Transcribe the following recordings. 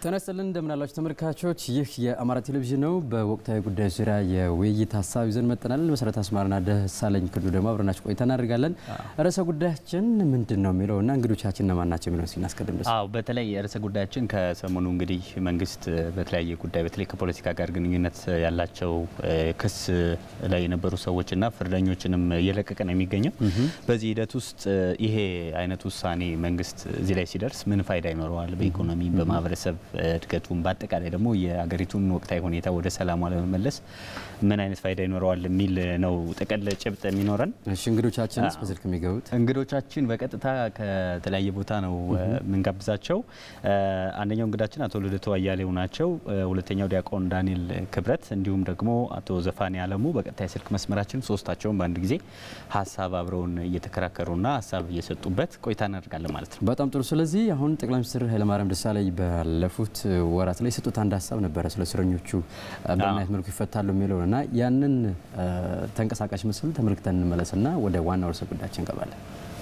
ተነስተልን እንደምናላችሁ ተመልካቾች ይህ የአማራ ቴሌቪዥን ነው በወቅታዊ ጉዳዮች ዙሪያ የውይይት ሐሳብ ይዘን መጥተናል መሰረት አስማርና ደሳለኝ ክዱ ደግሞ አብረናችሁ ቆይታ እናደርጋለን ርዕሰ ጉዳያችን ምንድነው የሚለውና እንግዶቻችን ማን ናቸው የሚለውን ሲናስቀድም ደስ በተለይ ርዕሰ ጉዳያችን ከሰሞኑ እንግዲህ መንግስት በተለያየ ጉዳይ በተለይ ከፖለቲካ ጋር ግንኙነት ያላቸው ክስ ላይ የነበሩ ሰዎችና ፍርደኞችንም እየለቀቀ ነው የሚገኘው በዚህ ሂደት ውስጥ ይሄ አይነት ውሳኔ መንግስት እዚህ ላይ ሲደርስ ምን ፋይዳ ይኖረዋል በኢኮኖሚ በማህበረሰብ እድገቱን በአጠቃላይ ደግሞ የአገሪቱን ወቅታዊ ሁኔታ ወደ ሰላም ለመመለስ ምን አይነት ፋይዳ ይኖረዋል የሚል ነው ተቀለ ጭብጥ የሚኖረን እሺ እንግዶቻችንስ በስልክ የሚገቡት እንግዶቻችን በቀጥታ ከተለያየ ቦታ ነው ምንጋብዛቸው አንደኛው እንግዳችን አቶ ልደቱ አያሌው ናቸው ሁለተኛው ዲያቆን ዳንኤል ክብረት እንዲሁም ደግሞ አቶ ዘፋኒ አለሙ በቀጥታ የስልክ መስመራችን ሶስታቸውን በአንድ ጊዜ ሐሳብ አብረውን እየተከራከሩና ሐሳብ እየሰጡበት ቆይታ እናደርጋለን ማለት ነው በጣም ጥሩ ስለዚህ አሁን ጠቅላይ ሚኒስትር ኃይለማርያም ደሳለኝ ባለፉት ወራት ላይ ሰጡት አንድ ሐሳብ ነበር ስለ እስረኞቹ በእናት መልኩ ይፈታሉ የሚለውና ያንን ተንቀሳቃሽ ምስል ተመልክተን እንመለስና ወደ ዋናው ርዕሰ ጉዳያችን እንገባለን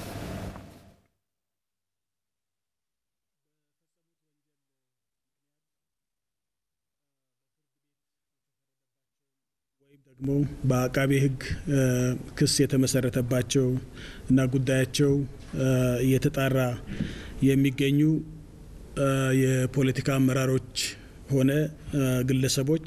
ደግሞ በአቃቤ ሕግ ክስ የተመሰረተባቸው እና ጉዳያቸው እየተጣራ የሚገኙ የፖለቲካ አመራሮች ሆነ ግለሰቦች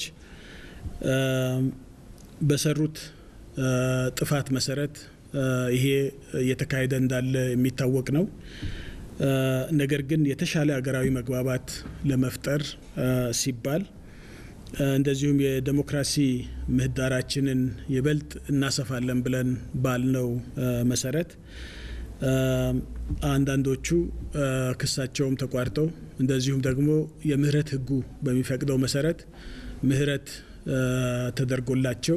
በሰሩት ጥፋት መሰረት ይሄ እየተካሄደ እንዳለ የሚታወቅ ነው ነገር ግን የተሻለ ሀገራዊ መግባባት ለመፍጠር ሲባል እንደዚሁም የዲሞክራሲ ምህዳራችንን ይበልጥ እናሰፋለን ብለን ባልነው መሰረት አንዳንዶቹ ክሳቸውም ተቋርጠው እንደዚሁም ደግሞ የምህረት ህጉ በሚፈቅደው መሰረት ምህረት ተደርጎላቸው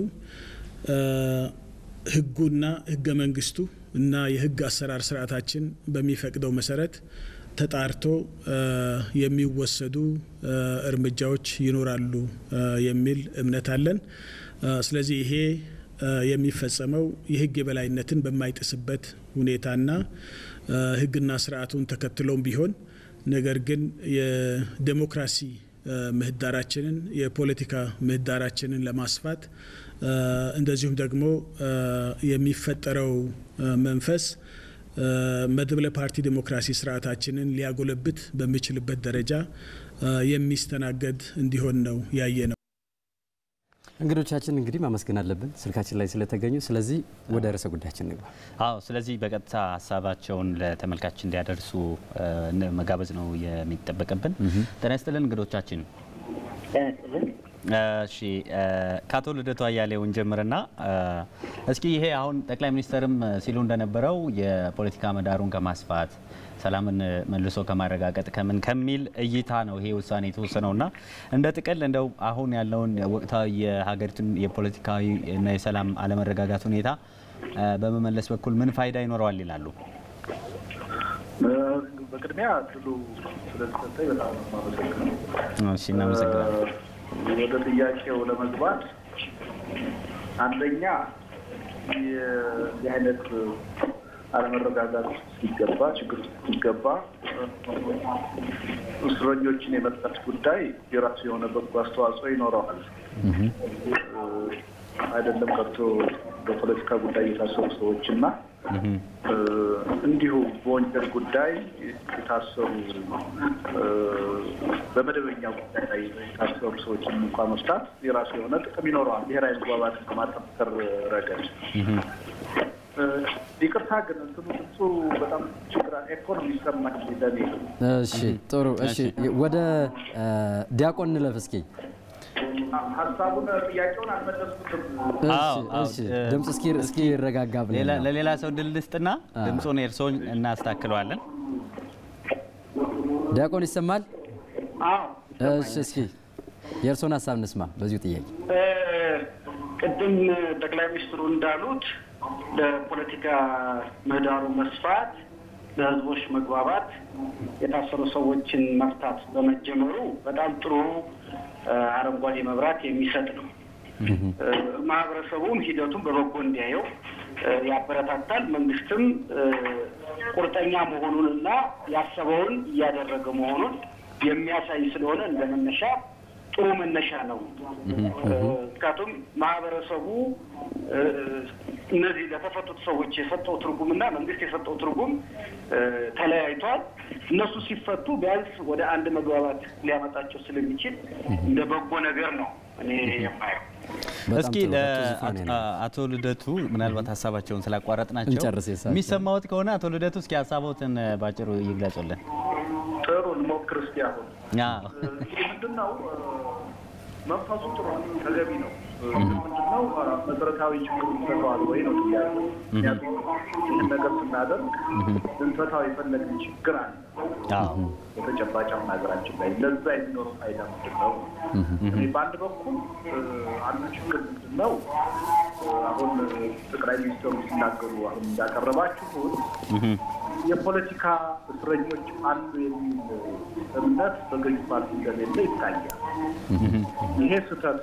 ህጉና ህገ መንግስቱ እና የህግ አሰራር ስርዓታችን በሚፈቅደው መሰረት ተጣርቶ የሚወሰዱ እርምጃዎች ይኖራሉ የሚል እምነት አለን ስለዚህ ይሄ የሚፈጸመው የህግ የበላይነትን በማይጥስበት ሁኔታና ህግና ስርዓቱን ተከትሎም ቢሆን ነገር ግን የዲሞክራሲ ምህዳራችንን የፖለቲካ ምህዳራችንን ለማስፋት እንደዚሁም ደግሞ የሚፈጠረው መንፈስ መድብለ ፓርቲ ዲሞክራሲ ስርዓታችንን ሊያጎለብት በሚችልበት ደረጃ የሚስተናገድ እንዲሆን ነው ያየነው እንግዶቻችን እንግዲህ ማመስገን አለብን ስልካችን ላይ ስለተገኙ ስለዚህ ወደ ርዕሰ ጉዳያችን እንግባ ስለዚህ በቀጥታ ሐሳባቸውን ለተመልካች እንዲያደርሱ መጋበዝ ነው የሚጠበቅብን ተነስተልን እንግዶቻችን እሺ ካቶ ልደቱ አያሌው እንጀምርና እስኪ ይሄ አሁን ጠቅላይ ሚኒስትርም ሲሉ እንደነበረው የፖለቲካ ምህዳሩን ከማስፋት ሰላምን መልሶ ከማረጋገጥ ከሚል እይታ ነው ይሄ ውሳኔ የተወሰነውና እንደ ጥቅል እንደው አሁን ያለውን ወቅታዊ የሀገሪቱን የፖለቲካዊ እና የሰላም አለመረጋጋት ሁኔታ በመመለስ በኩል ምን ፋይዳ ይኖረዋል ይላሉ በቅድሚያ ሁሉ ስለተሰጠኝ በጣም ማመሰግናለሁ እሺ እናመሰግናለን ወደ ጥያቄው ለመግባት አንደኛ የአይነት አለመረጋጋት ሲገባ ችግር ሲገባ እስረኞችን የመፍታት ጉዳይ የራሱ የሆነ በጎ አስተዋጽኦ ይኖረዋል አይደለም ቀርቶ በፖለቲካ ጉዳይ የታሰሩ ሰዎችና እንዲሁ በወንጀል ጉዳይ የታሰሩ በመደበኛ ጉዳይ ላይ የታሰሩ ሰዎችን እንኳን መፍታት የራሱ የሆነ ጥቅም ይኖረዋል ብሔራዊ መግባባትን ከማጠናከር ረገድ ይቅርታ ግን እንትኑ በጣም ችግር ኢኮኖሚ ሰማኝ ለኔ እሺ ጥሩ እሺ ወደ ዲያቆን እንለፍ እስኪ ሐሳቡን ጥያቄውን አልመለስኩትም እሺ ድምጽ እስኪ ይረጋጋ ብለን ለሌላ ሰው ድል ልስጥና ድምጹን እርሶን እናስተካክለዋለን ዲያቆን ይሰማል እሺ እስኪ የእርሶን ሐሳብ እንስማ በዚሁ ጥያቄ ቅድም ጠቅላይ ሚኒስትሩ እንዳሉት ለፖለቲካ ምህዳሩ መስፋት ለህዝቦች መግባባት የታሰሩ ሰዎችን መፍታት በመጀመሩ በጣም ጥሩ አረንጓዴ መብራት የሚሰጥ ነው ማህበረሰቡም ሂደቱን በበጎ እንዲያየው ያበረታታል መንግስትም ቁርጠኛ መሆኑንና ያሰበውን ያደረገ መሆኑን የሚያሳይ ስለሆነ እንደመነሻ ጥሩ መነሻ ነው። ምክንያቱም ማህበረሰቡ እነዚህ ለተፈቱት ሰዎች የሰጠው ትርጉምና መንግስት የሰጠው ትርጉም ተለያይቷል። እነሱ ሲፈቱ ቢያንስ ወደ አንድ መግባባት ሊያመጣቸው ስለሚችል እንደ በጎ ነገር ነው እኔ የማየው። እስኪ አቶ ልደቱ ምናልባት ሀሳባቸውን ስላቋረጥናቸው የሚሰማዎት ከሆነ አቶ ልደቱ እስኪ ሀሳቦትን ባጭሩ ይግለጹልን። ጥሩ ልሞክር እስኪ አሁን ምንድነው መንፈሱ ጥሩ ተገቢ ነው። ምንድነው መሰረታዊ ችግር ይፈታዋል ወይ ነው ጥያቄው። ምክንያቱም ይህን ነገር ስናደርግ ልንፈታው የፈለግን ችግር አለ በተጨባጭ ሀገራችን ላይ ለዛ የሚኖረው ፋይዳ ምንድነው? በአንድ በኩል አንዱ ችግር ምንድነው አሁን ጠቅላይ ሚኒስትሩ ሲናገሩ አሁን እንዳቀረባችሁት የፖለቲካ እስረኞች አሉ የሚል እምነት በገዢ ፓርቲ እንደሌለ ይታያል። ይሄ ስህተት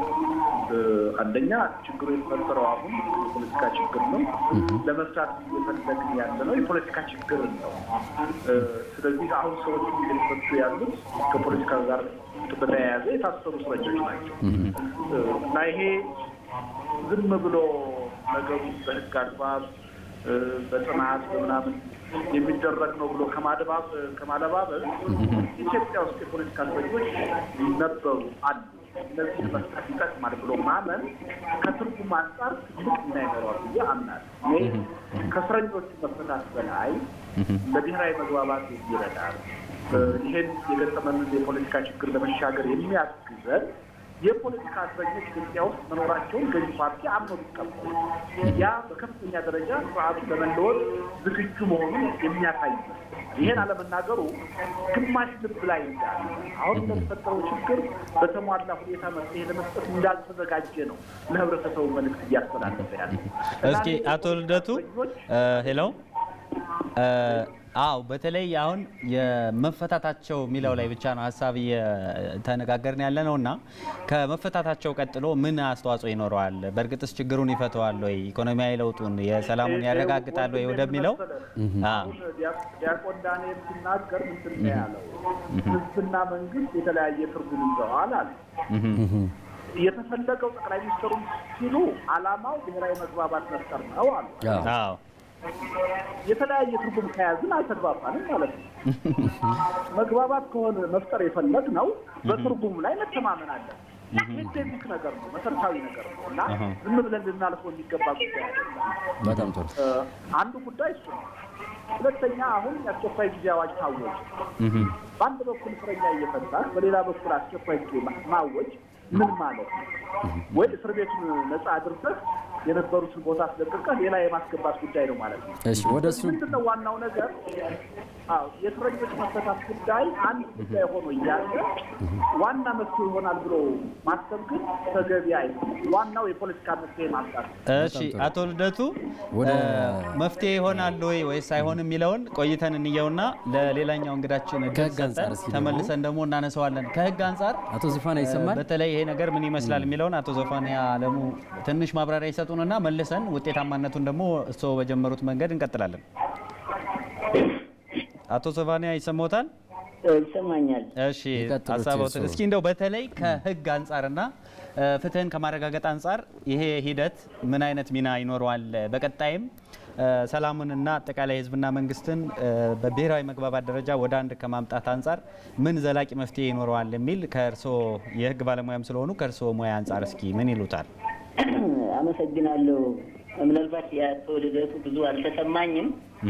አንደኛ ችግሩ የተፈጠረው አሁን የፖለቲካ ችግር ነው። ለመፍታት እየፈለግን ያለ ነው የፖለቲካ ችግር ነው። ስለዚህ አሁን ሰዎች እየተፈቱ ያሉት ከፖለቲካ ጋር በተያያዘ የታሰሩ እስረኞች ናቸው እና ይሄ ዝም ብሎ ነገሩ በህግ አግባብ በጥናት ምናምን የሚደረግ ነው ብሎ ከማለባበስ ኢትዮጵያ ውስጥ የፖለቲካ እስረኞች ነበሩ አሉ። እነዚህ መስጠት ይጠቅማል ብሎ ማመን ከትርጉም አንጻር ትልቅ ሚና ይኖረዋል ብዬ አምናለሁ። ይህ ከእስረኞቹ መፈታት በላይ ለብሔራዊ መግባባት ይረዳል። ይህን የገጠመንን የፖለቲካ ችግር ለመሻገር የሚያግዘን የፖለቲካ እስረኞች ኢትዮጵያ ውስጥ መኖራቸውን ገዢ ፓርቲ አምኖ ሊቀበል ያ በከፍተኛ ደረጃ ስርዓቱ ለመለወጥ ዝግጁ መሆኑን የሚያሳይ ነው። ይሄን አለመናገሩ ግማሽ ልብ ላይ እንዳለ አሁን ለተፈጠረው ችግር በተሟላ ሁኔታ መፍትሄ ለመስጠት እንዳልተዘጋጀ ነው ለህብረተሰቡ መልዕክት እያስተላለፈ ያለ። እስኪ አቶ ልደቱ ሄሎ አው በተለይ አሁን የመፈታታቸው ሚላው ላይ ብቻ ነው ሐሳብ የተነጋገርን ያለ ነውና ከመፈታታቸው ቀጥሎ ምን አስተዋጽኦ ይኖረዋል? በእርግጥስ ችግሩን ይፈታዋል ወይ? ኢኮኖሚያዊ ለውጡን የሰላሙን ያረጋግጣል ወይ ወደሚለው ዲያቆን ዳንኤል ሲናገር ምንድን ነው ያለው? ህዝብና መንግስት የተለያየ ትርጉም ይዘዋል አለ። የተፈለገው ጠቅላይ ሚኒስትሩ ሲሉ ዓላማው ብሔራዊ መግባባት መፍጠር ነው አሉ። አዎ የተለያየ ትርጉም ከያዝን አልተግባባንም ማለት ነው። መግባባት ከሆነ መፍጠር የፈለግ ነው በትርጉም ላይ መተማመን አለ። ይህ ቤዚክ ነገር ነው፣ መሰረታዊ ነገር ነው እና ዝም ብለን ልናልፈው የሚገባ ጉዳይ አይደለም። በጣም ጥሩ። አንዱ ጉዳይ እሱ ነው። ሁለተኛ አሁን የአስቸኳይ ጊዜ አዋጅ ታወጀ። በአንድ በኩል እስረኛ እየፈታህ በሌላ በኩል አስቸኳይ ጊዜ ማወጅ ምን ማለት ነው? ወይ እስር ቤቱን ነፃ አድርገህ የነበሩትን ቦታ አስለቅቀህ ሌላ የማስገባት ጉዳይ ነው ማለት ነው። እሺ ወደሱ ምንድነው ዋናው ነገር? የእስረኞች መፈታት ጉዳይ አንድ ጉዳይ ሆኖ እያለ ዋና መፍትሄ ይሆናል ብሎ ማሰብ ግን ተገቢ አይደለም። ዋናው የፖለቲካ መፍትሄ ማምጣት። እሺ አቶ ልደቱ ወደ መፍትሄ ይሆናል ወይስ አይሆንም የሚለውን ቆይተን እንየውና ለሌላኛው እንግዳችን ተመልሰን ደግሞ እናነሳዋለን። ከህግ አንፃር አቶ ዙፋንያ ይሰማል? በተለይ ይሄ ነገር ምን ይመስላል የሚለውን አቶ ዙፋንያ አለሙ ትንሽ ማብራሪያ ይሰጡንና መልሰን ውጤታማነቱን ደግሞ እሱ በጀመሩት መንገድ እንቀጥላለን። አቶ ዙፋንያ ይሰማዎታል? ይሰማኛል። እሺ አሳባውት እስኪ እንደው በተለይ ከህግ አንፃርና ፍትህን ከማረጋገጥ አንፃር ይሄ ሂደት ምን አይነት ሚና ይኖረዋል? በቀጣይም ሰላሙንና አጠቃላይ ህዝብና መንግስትን በብሔራዊ መግባባት ደረጃ ወደ አንድ ከማምጣት አንፃር ምን ዘላቂ መፍትሄ ይኖረዋል የሚል ከእርሶ የህግ ባለሙያም ስለሆኑ ከእርሶ ሙያ አንፃር እስኪ ምን ይሉታል? አመሰግናለሁ። ምናልባት የአቶ ልደቱ ብዙ አልተሰማኝም፣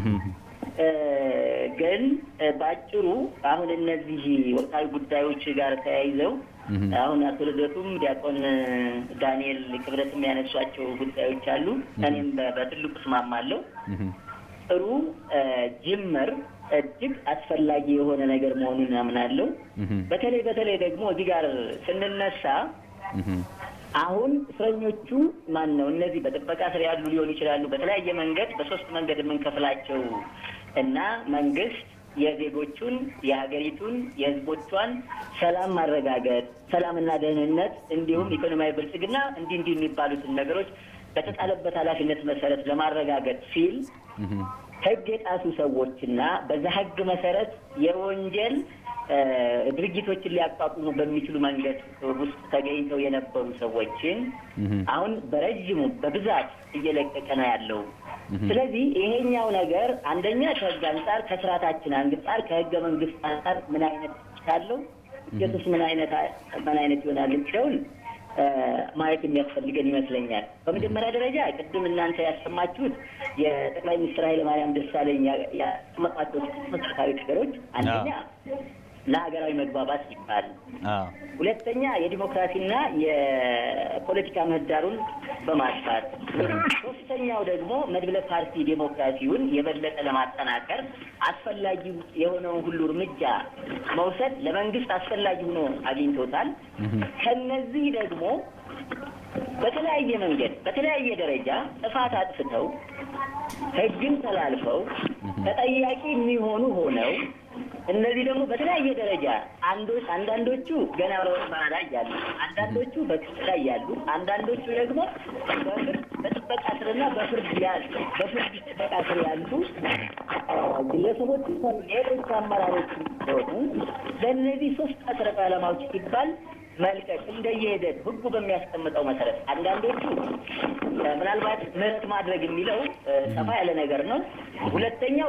ግን ባጭሩ አሁን እነዚህ ወቅታዊ ጉዳዮች ጋር ተያይዘው አሁን አቶ ልደቱም ዲያቆን ዳንኤል ክብረት የሚያነሷቸው ጉዳዮች አሉ። እኔም በትልቁ እስማማለሁ። ጥሩ ጅምር እጅግ አስፈላጊ የሆነ ነገር መሆኑን አምናለሁ። በተለይ ደግሞ እዚህ ጋር ስንነሳ አሁን እስረኞቹ ማን ነው እነዚህ በጥበቃ ስር ያሉ ሊሆኑ ይችላሉ። በተለያየ መንገድ በሶስት መንገድ የምንከፍላቸው እና መንግስት የዜጎቹን የሀገሪቱን የህዝቦቿን ሰላም ማረጋገጥ፣ ሰላምና ደህንነት እንዲሁም ኢኮኖሚያዊ ብልጽግና እንዲህ የሚባሉትን ነገሮች በተጣለበት ኃላፊነት መሰረት ለማረጋገጥ ሲል ህግ የጣሱ ሰዎችና በዛ ህግ መሰረት የወንጀል ድርጅቶችን ሊያቋቁሙ በሚችሉ መንገድ ውስጥ ተገኝተው የነበሩ ሰዎችን አሁን በረጅሙ በብዛት እየለቀቀ ነው ያለው። ስለዚህ ይሄኛው ነገር አንደኛ ከህግ አንጻር ከስርዓታችን አንጻር ከህገ መንግስት አንጻር ምን አይነት ካለው ውጤቱስ ምን አይነት ይሆናል የሚለውን ማየት የሚያስፈልገን ይመስለኛል። በመጀመሪያ ደረጃ ቅድም እናንተ ያሰማችሁት የጠቅላይ ሚኒስትር ኃይለማርያም ደሳለኝ ያስቀመጧቸው መሰረታዊ ነገሮች አንደኛ ለሀገራዊ መግባባት ሲባል፣ ሁለተኛ የዲሞክራሲና የፖለቲካ ምህዳሩን በማስፋት፣ ሶስተኛው ደግሞ መድብለ ፓርቲ ዲሞክራሲውን የበለጠ ለማጠናከር አስፈላጊ የሆነውን ሁሉ እርምጃ መውሰድ ለመንግስት አስፈላጊ ሆኖ አግኝቶታል። ከነዚህ ደግሞ በተለያየ መንገድ በተለያየ ደረጃ ጥፋት አጥፍተው ህግን ተላልፈው ተጠያቂ የሚሆኑ ሆነው እነዚህ ደግሞ በተለያየ ደረጃ አንዳንዶቹ ገና በምርመራ ላይ ያሉ፣ አንዳንዶቹ በክስ ላይ ያሉ፣ አንዳንዶቹ ደግሞ በጥበቃ ስርና በፍርድ ጥበቃ ስር ያሉ ግለሰቦች ሌሎች አመራሮች ሲሆኑ ለእነዚህ 3 መሰረታዊ ዓላማዎች ሲባል መልቀቅ እንደየሄደት ህጉ በሚያስቀምጠው መሰረት አንዳንዶቹ ምናልባት ምህረት ማድረግ የሚለው ሰፋ ያለ ነገር ነው። ሁለተኛው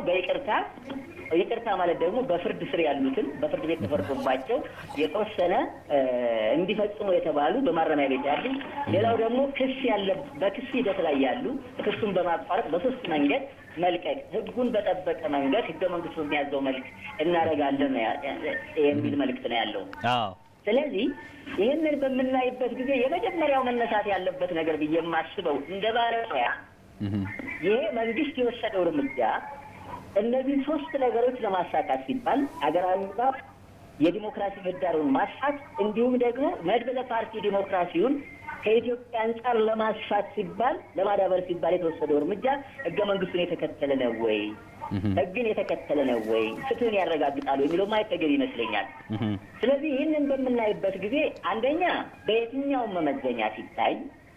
ይቅርታ ማለት ደግሞ በፍርድ ስር ያሉትን በፍርድ ቤት ተፈርዶባቸው የተወሰነ እንዲፈጽሙ የተባሉ በማረሚያ ቤት ያሉ፣ ሌላው ደግሞ በክስ ሂደት ላይ ያሉ ክሱን በማቋረጥ በ3 መንገድ መልቀቅ ህጉን በጠበቀ መንገድ ህገ መንግስቱ የሚያዘው መልክ እናደርጋለን የሚል መልእክት ነው ያለው። ስለዚህ ይህንን በምናይበት ጊዜ የመጀመሪያው መነሳት ያለበት ነገር ብዬ የማስበው እንደ ባለሙያ ይሄ መንግስት የወሰደው እርምጃ እነዚህ 3 ነገሮች ለማሳካት ሲባል ሀገራዊ መግባባት፣ የዲሞክራሲ ምህዳሩን ማስፋት እንዲሁም ደግሞ መድብለ ፓርቲ ዲሞክራሲውን ከኢትዮጵያ አንጻር ለማስፋት ሲባል ለማዳበር ሲባል የተወሰደው እርምጃ ህገ መንግስቱን የተከተለ ነው ወይ? ህግን የተከተለ ነው ወይ? ፍትህን ያረጋግጣሉ የሚለው ማየት ተገቢ ይመስለኛል። ስለዚህ ይህንን በምናይበት ጊዜ አንደኛ በየትኛውም መመዘኛ ሲታይ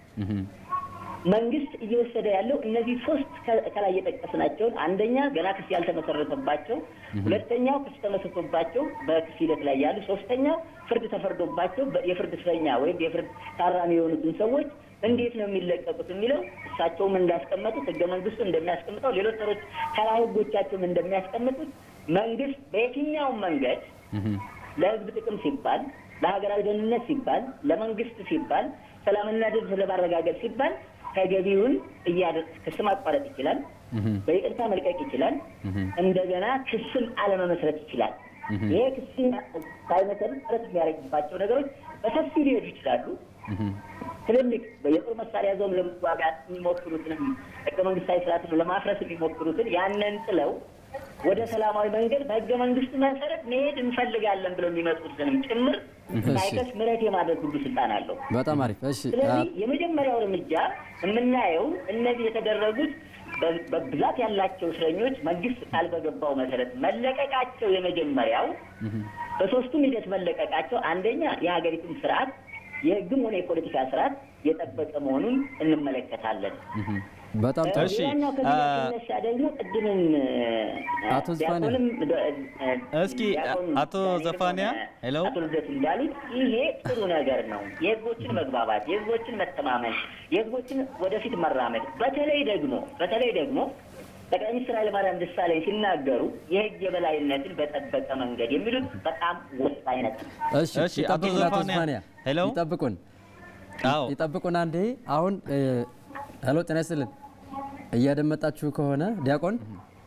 መንግስት እየወሰደ ያለው እነዚህ 3 ከላይ የጠቀስናቸውን አንደኛ ገና ክስ ያልተመሰረተባቸው፣ ሁለተኛው ክስ ተመስርቶባቸው በክስ ሂደት ላይ ያሉ፣ ሶስተኛው ፍርድ ተፈርዶባቸው የፍርድ እስረኛ ወይም የፍርድ ታራሚ የሆኑትን ሰዎች እንዴት ነው የሚለቀቁት የሚለው እሳቸውም እንዳስቀመጡት ህገ መንግስቱ እንደሚያስቀምጠው ሌሎች ተራ ህጎቻቸውም እንደሚያስቀምጡት መንግስት በየትኛውም መንገድ ለህዝብ ጥቅም ሲባል፣ ለሀገራዊ ደህንነት ሲባል፣ ለመንግስት ሲባል፣ ሰላምና ደህንነት ለማረጋገጥ ሲባል ተገቢውን ክስ ማቋረጥ ይችላል፣ በይቅርታ መልቀቅ ይችላል፣ እንደገና ክስም አለመመስረት ይችላል። ይሄ ክስ ሳይመሰርት ጥረት የሚያደርግባቸው ነገሮች በሰፊ ሊሄዱ ይችላሉ። ትልልቅ የጦር መሳሪያ ይዘው ለመዋጋት የሚሞክሩትንም ህገ መንግስታዊ ስርዓትን ለማፍረስ የሚሞክሩትን ያንን ጥለው ወደ ሰላማዊ መንገድ በህገ መንግስቱ መሰረት መሄድ እንፈልጋለን ብለው የሚመጡትንም ጭምር ሳይከስ ምህረት የማድረግ ሁሉ ስልጣን አለው። በጣም አሪፍ። እሺ፣ ስለዚህ የመጀመሪያው እርምጃ የምናየው እነዚህ የተደረጉት በብዛት ያላቸው እስረኞች መንግስት ቃል በገባው መሰረት መለቀቃቸው የመጀመሪያው፣ በ3ቱም ሂደት መለቀቃቸው አንደኛ የሀገሪቱን ስርዓት የህግም ሆነ የፖለቲካ ስርዓት የጠበቀ መሆኑን እንመለከታለን። በጣም ጥሩ። እሺ፣ እሺ ደግሞ ቅድምም አቶ ዘፋንያ እስኪ አቶ ዘፋንያ ሄሎ አቶ ልደቱ እንዳሉት ይሄ ጥሩ ነገር ነው። የህዝቦችን መግባባት፣ የህዝቦችን መተማመን፣ የህዝቦችን ወደፊት መራመድ በተለይ ደግሞ ጠቅላይ ሚኒስትር ኃይለማርያም ደሳለኝ ሲናገሩ የህግ የበላይነትን በጠበቀ መንገድ የሚሉት በጣም ወሳኝ ነገር። እሺ አቶ ዘፋንያ ሄሎ ይጠብቁን አንዴ። አሁን ሄሎ ጤና ይስጥልን፣ እያደመጣችሁ ከሆነ ዲያቆን?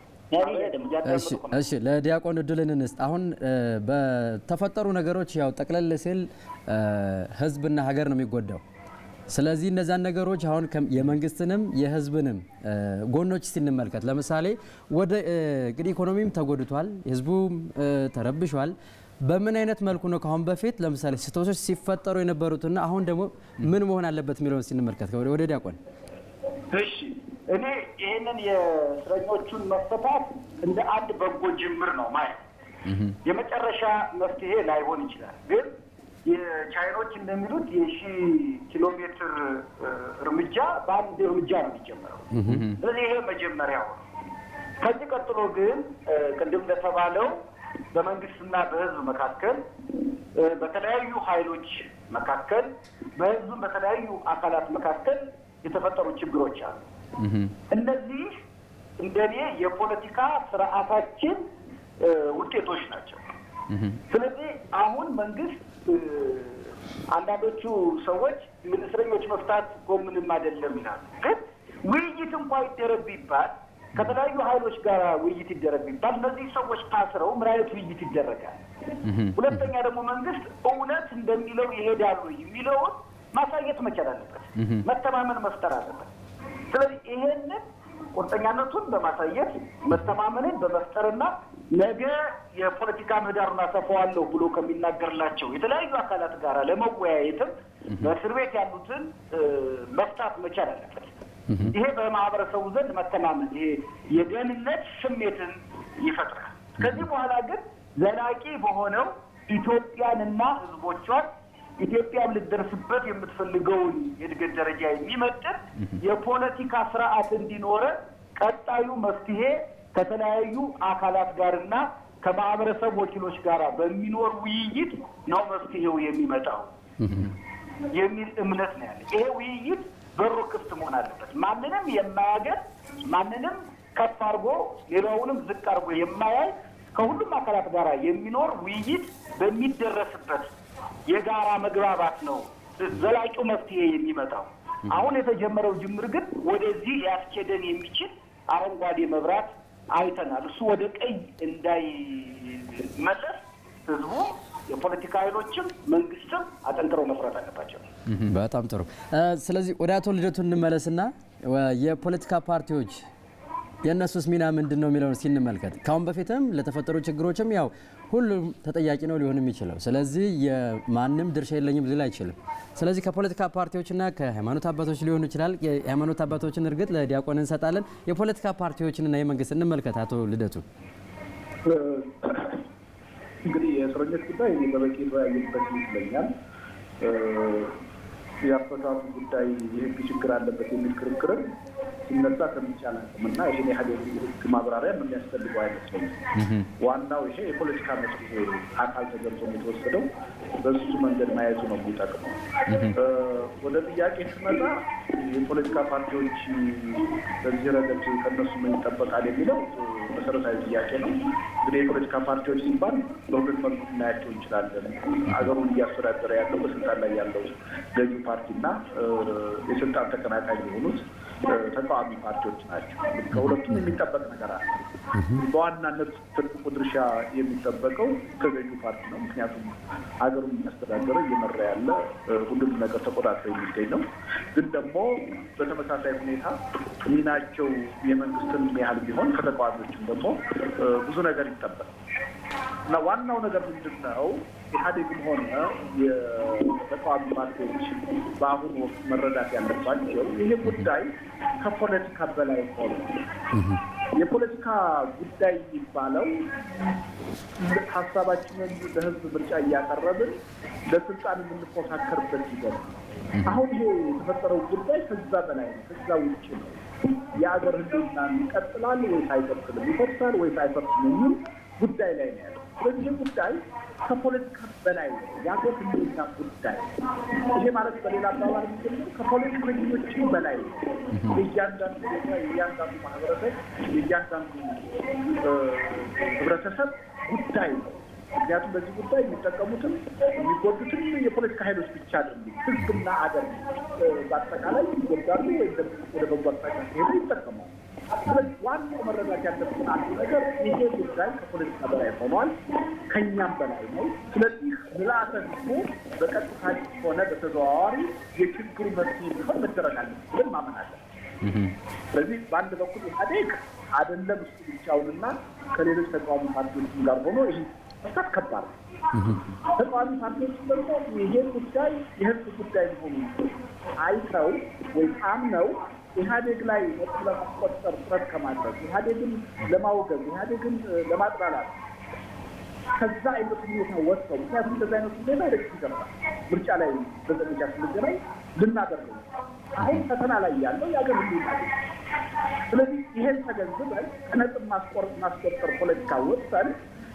እሺ ለዲያቆን እድልን እንስጥ። አሁን በተፈጠሩ ነገሮች ያው ጠቅለል ሲል ህዝብና ሀገር ነው የሚጎዳው። ስለዚህ እነዛን ነገሮች አሁን የመንግስትንም የህዝብንም ጎኖች ሲንመልከት ለምሳሌ ወደ እንግዲህ ኢኮኖሚም ተጎድቷል፣ ህዝቡም ተረብሿል። በምን አይነት መልኩ ነው ካሁን በፊት ለምሳሌ ስህተቶች ሲፈጠሩ የነበሩትና አሁን ደግሞ ምን መሆን አለበት የሚለውን ሲንመልከት ወደ ዲያቆን? እሺ እኔ ይህንን የእስረኞቹን መፈታት እንደ አንድ በጎ ጅምር ነው ማለት። የመጨረሻ መፍትሄ ላይሆን ይችላል፣ ግን የቻይኖች እንደሚሉት የ1000 ኪሎ ሜትር እርምጃ በአንድ እርምጃ ነው የሚጀምረው። ስለዚህ ይሄ መጀመሪያው ነው። ከዚህ ቀጥሎ ግን ቅድም እንደተባለው በመንግስትና በህዝብ መካከል በተለያዩ ኃይሎች መካከል በህዝብ በተለያዩ አካላት መካከል የተፈጠሩ ችግሮች አሉ። እነዚህ እንደኔ የፖለቲካ ስርዓታችን ውጤቶች ናቸው። ስለዚህ አሁን መንግስት አንዳንዶቹ ሰዎች እስረኞች መፍታት እኮ ምንም አይደለም ይላሉ። ግን ውይይት እንኳን ይደረግ ቢባል ከተለያዩ ኃይሎች ጋር ውይይት ይደረግ ቢባል እነዚህ ሰዎች ታስረው ምን አይነት ውይይት ይደረጋል? ሁለተኛ ደግሞ መንግስት እውነት እንደሚለው ይሄዳሉ የሚለውን ማሳየት መቻል አለበት። መተማመን መፍጠር አለበት። ስለዚህ ይሄንን ቁርጠኛነቱን በማሳየት መተማመንን በመፍጠርና ነገ የፖለቲካ ምህዳሩን አሰፋዋለሁ ብሎ ከሚናገርላቸው የተለያዩ አካላት ጋር ለመወያየትም በእስር ቤት ያሉትን መፍታት መቻል አለበት። ይሄ በማህበረሰቡ ዘንድ መተማመን ይሄ የደህንነት ስሜትን ይፈጥራል። ከዚህ በኋላ ግን ዘላቂ በሆነው ኢትዮጵያንና ህዝቦቿን ኢትዮጵያም ልትደርስበት የምትፈልገውን የእድገት ደረጃ የሚመጥን የፖለቲካ ስርዓት እንዲኖረ ቀጣዩ መፍትሄ ከተለያዩ አካላት ጋርና ከማህበረሰብ ወኪሎች ጋር በሚኖር ውይይት ነው መፍትሄው የሚመጣው የሚል እምነት ነው ያለ። ይሄ ውይይት በሩ ክፍት መሆን አለበት። ማንንም የማያገር ማንንም ከፍ አድርጎ ሌላውንም ዝቅ አድርጎ የማያይ ከሁሉም አካላት ጋር የሚኖር ውይይት በሚደረስበት የጋራ መግባባት ነው ዘላቂው መፍትሄ የሚመጣው። አሁን የተጀመረው ጅምር ግን ወደዚህ ያስኬደን የሚችል አረንጓዴ መብራት አይተናል። እሱ ወደ ቀይ እንዳይመለስ ህዝቡ የፖለቲካ ኃይሎችም መንግስትም አጠንክረው መስራት አለባቸው። በጣም ጥሩ። ስለዚህ ወደ አቶ ልደቱ እንመለስና የፖለቲካ ፓርቲዎች የነሱስ ሚና ምንድነው የሚለውን ሲንመልከት ካሁን በፊትም ለተፈጠሩ ችግሮችም ያው ሁሉም ተጠያቂ ነው ሊሆን የሚችለው። ስለዚህ የማንም ድርሻ የለኝም ሊል አይችልም። ስለዚህ ከፖለቲካ ፓርቲዎችና ከሃይማኖት አባቶች ሊሆኑ ይችላል። የሃይማኖት አባቶችን እርግጥ ለዲያቆን እንሰጣለን። የፖለቲካ ፓርቲዎችንና የመንግስት እንመልከት። አቶ ልደቱ እንግዲህ የእስረኞች ጉዳይ እኔ በበቂ የተወያየበት ይመስለኛል። የአፈታቱ ጉዳይ የህግ ችግር አለበት የሚል ክርክርን ሲነሳ ከሚቻል አቅምና ይሄን ያህል የህግ ማብራሪያ የሚያስፈልገው አይመስለኝም። ዋናው ይሄ የፖለቲካ መፍትሄ አካል ተገልጾ የተወሰደው በሱ መንገድ ማየቱ ነው የሚጠቅመው። ወደ ጥያቄ ስመጣ የፖለቲካ ፓርቲዎች በዚህ ረገድ ከነሱ ምን ይጠበቃል የሚለው መሰረታዊ ጥያቄ ነው። እንግዲህ የፖለቲካ ፓርቲዎች ሲባል በሁለት መልኩ እናያቸው እንችላለን። አገሩን እያስተዳደረ ያለው በስልጣን ላይ ያለው ገዢ ፓርቲና የስልጣን ተቀናቃኝ የሆኑት ተቃዋሚ ፓርቲዎች ናቸው። ከሁለቱም የሚጠበቅ ነገር አለ። በዋናነት ትልቁ ድርሻ የሚጠበቀው ከገዢ ፓርቲ ነው። ምክንያቱም ሀገሩን እያስተዳደረ እየመራ ያለ ሁሉም ነገር ተቆጣጥሮ የሚገኝ ነው። ግን ደግሞ በተመሳሳይ ሁኔታ ሚናቸው የመንግስትን ያህል ቢሆን ከተቃዋሚዎችም ደግሞ ብዙ ነገር ይጠበቃል እና ዋናው ነገር ምንድን ነው? ኢህአዴግም ሆነ የተቃዋሚ ፓርቲዎች በአሁኑ ወቅት መረዳት ያለባቸው ይሄ ጉዳይ ከፖለቲካ በላይ ሆኖ የፖለቲካ ጉዳይ የሚባለው ሀሳባችንን ለህዝብ ምርጫ እያቀረብን ለስልጣን የምንፎካከርበት ሂደት ነው። አሁን ይሄ የተፈጠረው ጉዳይ ከዛ በላይ ነው፣ ከዛ ውጭ ነው። የአገር ህልውና ይቀጥላል ወይስ አይቀጥልም፣ ይፈርሳል ወይስ አይፈርስም የሚል ጉዳይ ላይ ነው ያለው። ስለዚህ ጉዳይ ከፖለቲካ በላይ ነው፣ የአገር ህልውና ጉዳይ። ይሄ ማለት በሌላ አባባል ከፖለቲከኞች በላይ ነው። የእያንዳንዱ የእያንዳንዱ ማህበረሰብ የእያንዳንዱ ህብረተሰብ ጉዳይ ነው። ምክንያቱም በዚህ ጉዳይ የሚጠቀሙትም የሚጎዱትም የፖለቲካ ኃይሎች ብቻ አይደሉም። ህዝብና አገር በአጠቃላይ ይጎዳሉ ወይም ወደ በጎ አቅጣጫ ሲሄዱ ይጠቀማሉ። ስለዚህ ዋናው መረዳት ያለብን አንዱ ነገር ይሄ ጉዳይ ከፖለቲካ በላይ ሆኗል፣ ከኛም በላይ ነው። ስለዚህ ምልአተ ህዝቡ በቀጥታ ሆነ በተዘዋዋሪ የችግሩ መፍትሄ እንዲሆን መደረግ አለበት ብለን ማመን አለን። ስለዚህ በአንድ በኩል ኢህአዴግ አይደለም እሱ ብቻውንና ከሌሎች ተቃዋሚ ፓርቲዎችም ጋር ሆኖ ይህ መፍታት ከባድ ነው። ተቃዋሚ ፓርቲዎች ደግሞ ይሄ ጉዳይ የህዝብ ጉዳይ መሆኑ አይተው ወይም አምነው ኢህአዴግ ላይ ነጥብ ለማስቆጠር ጥረት ከማድረግ ኢህአዴግን ለማውገዝ ኢህአዴግን ለማጥላላት ከዛ አይነት ሁኔታ ወጥተው ምክንያቱም እንደዛ አይነት ሁኔታ ወደፊት ይገባል። ምርጫ ላይ በዘመቻ ስንገናኝ ልናደርገው አሁን ፈተና ላይ ያለው የአገር ህልውና ነው። ስለዚህ ይሄን ተገንዝበን ከነጥብ ማስቆጠር ፖለቲካ ወጥተን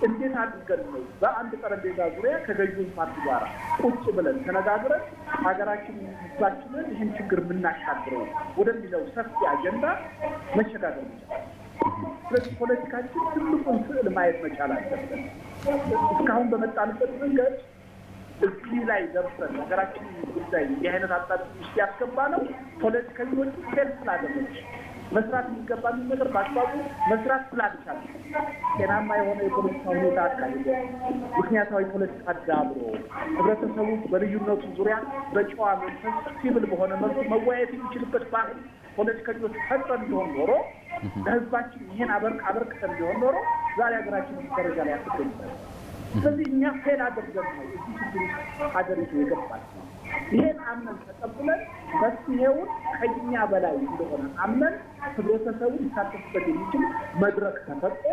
እንዴት አድርገን ነው በአንድ ጠረጴዛ ዙሪያ ከገዢው ፓርቲ ጋር ቁጭ ብለን ተነጋግረን ሀገራችን ህዝባችንን ይህን ችግር የምናሻግረው ወደሚለው ሰፊ አጀንዳ መሸጋገር ይቻላል። ስለዚህ ፖለቲካችን ትልቁን ስዕል ማየት መቻል አለብን። እስካሁን በመጣንበት መንገድ እዚህ ላይ ደርሰን ሀገራችን ጉዳይ እንዲህ አይነት አጣጥፊ ውስጥ ያስገባ ነው ፖለቲከኞች ፌል ስላደረጉ መስራት የሚገባንን ነገር በአግባቡ መስራት ስላልቻለ ጤናማ የሆነ የፖለቲካ ሁኔታ አካሂዶ ምክንያታዊ ፖለቲካ አዳብሮ ህብረተሰቡ በልዩነቱ ዙሪያ በጨዋ መንፈስ ሲቪል በሆነ መልኩ መወያየት የሚችልበት ባህል ፖለቲከኞች ፈጥረን ቢሆን ኖሮ ለህዝባችን ይህን አበርክተን ቢሆን ኖሮ ዛሬ ሀገራችን ደረጃ ላይ አትገኝ። ስለዚህ እኛ ፌል አድርገን ነው እዚህ ችግር ሀገሪቱ የገባች ነው። ይህን አምነን ተቀብለን መፍትሄውን ከኛ በላይ እንደሆነ አምነን ህብረተሰቡ ሊሳተፍበት የሚችል መድረክ ተፈጥሮ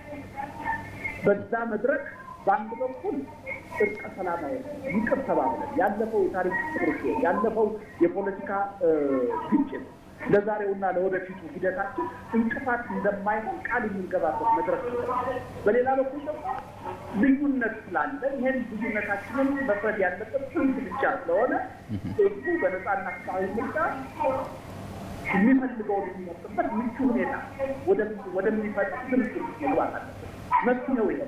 በዛ መድረክ በአንድ በኩል እርቀ ሰላማዊ ይቅር ተባብለን ያለፈው የታሪክ ጥርሴ ያለፈው የፖለቲካ ግጭት ለዛሬውና ለወደፊቱ ሂደታችን እንቅፋት እንደማይሆን ቃል የምንገባበት መድረክ ነው። በሌላ በኩል ደግሞ ልዩነት ስላለ ይህን ልዩነታችንን መፍረድ ያለበት ህዝብ ብቻ ስለሆነ ህዝቡ በነጻና ፍትሃዊ ምርጫ የሚፈልገውን የሚመርጥበት ምቹ ሁኔታ ወደሚፈጥር ድርድር መግባት አለበት። መፍትሄው ይሄ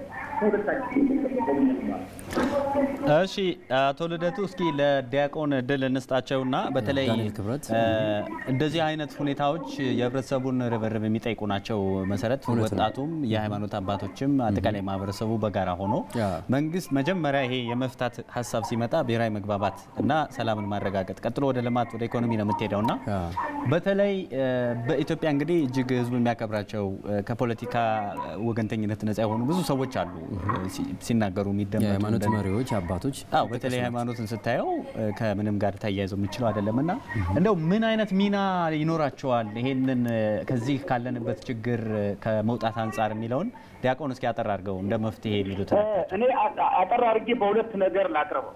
እሺ አቶ ልደቱ እስኪ ለዲያቆን እድል እንስጣቸውና በተለይ እንደዚህ አይነት ሁኔታዎች የህብረተሰቡን ርብርብ የሚጠይቁ ናቸው። መሰረት ወጣቱም የሃይማኖት አባቶችም አጠቃላይ ማህበረሰቡ በጋራ ሆኖ መንግስት መጀመሪያ ይሄ የመፍታት ሀሳብ ሲመጣ ብሔራዊ መግባባት እና ሰላምን ማረጋገጥ ቀጥሎ ወደ ልማት ወደ ኢኮኖሚ ነው የምትሄደውና በተለይ በኢትዮጵያ እንግዲህ እጅግ ህዝቡ የሚያከብራቸው ከፖለቲካ ወገንተኝነት ነፃ የሆኑ ብዙ ሰዎች አሉ ሲናገሩ የሚደመጡ የሃይማኖት መሪዎች አባቶች በተለይ ሃይማኖትን ስታየው ከምንም ጋር ተያይዘው የሚችለው አይደለምና እንደው ምን አይነት ሚና ይኖራቸዋል ይሄንን ከዚህ ካለንበት ችግር ከመውጣት አንፃር የሚለውን ዲያቆን እስኪ አጠር አድርገው እንደ መፍትሄ የሚሉት እኔ አጠር አድርጌ በሁለት ነገር ላቅርበው።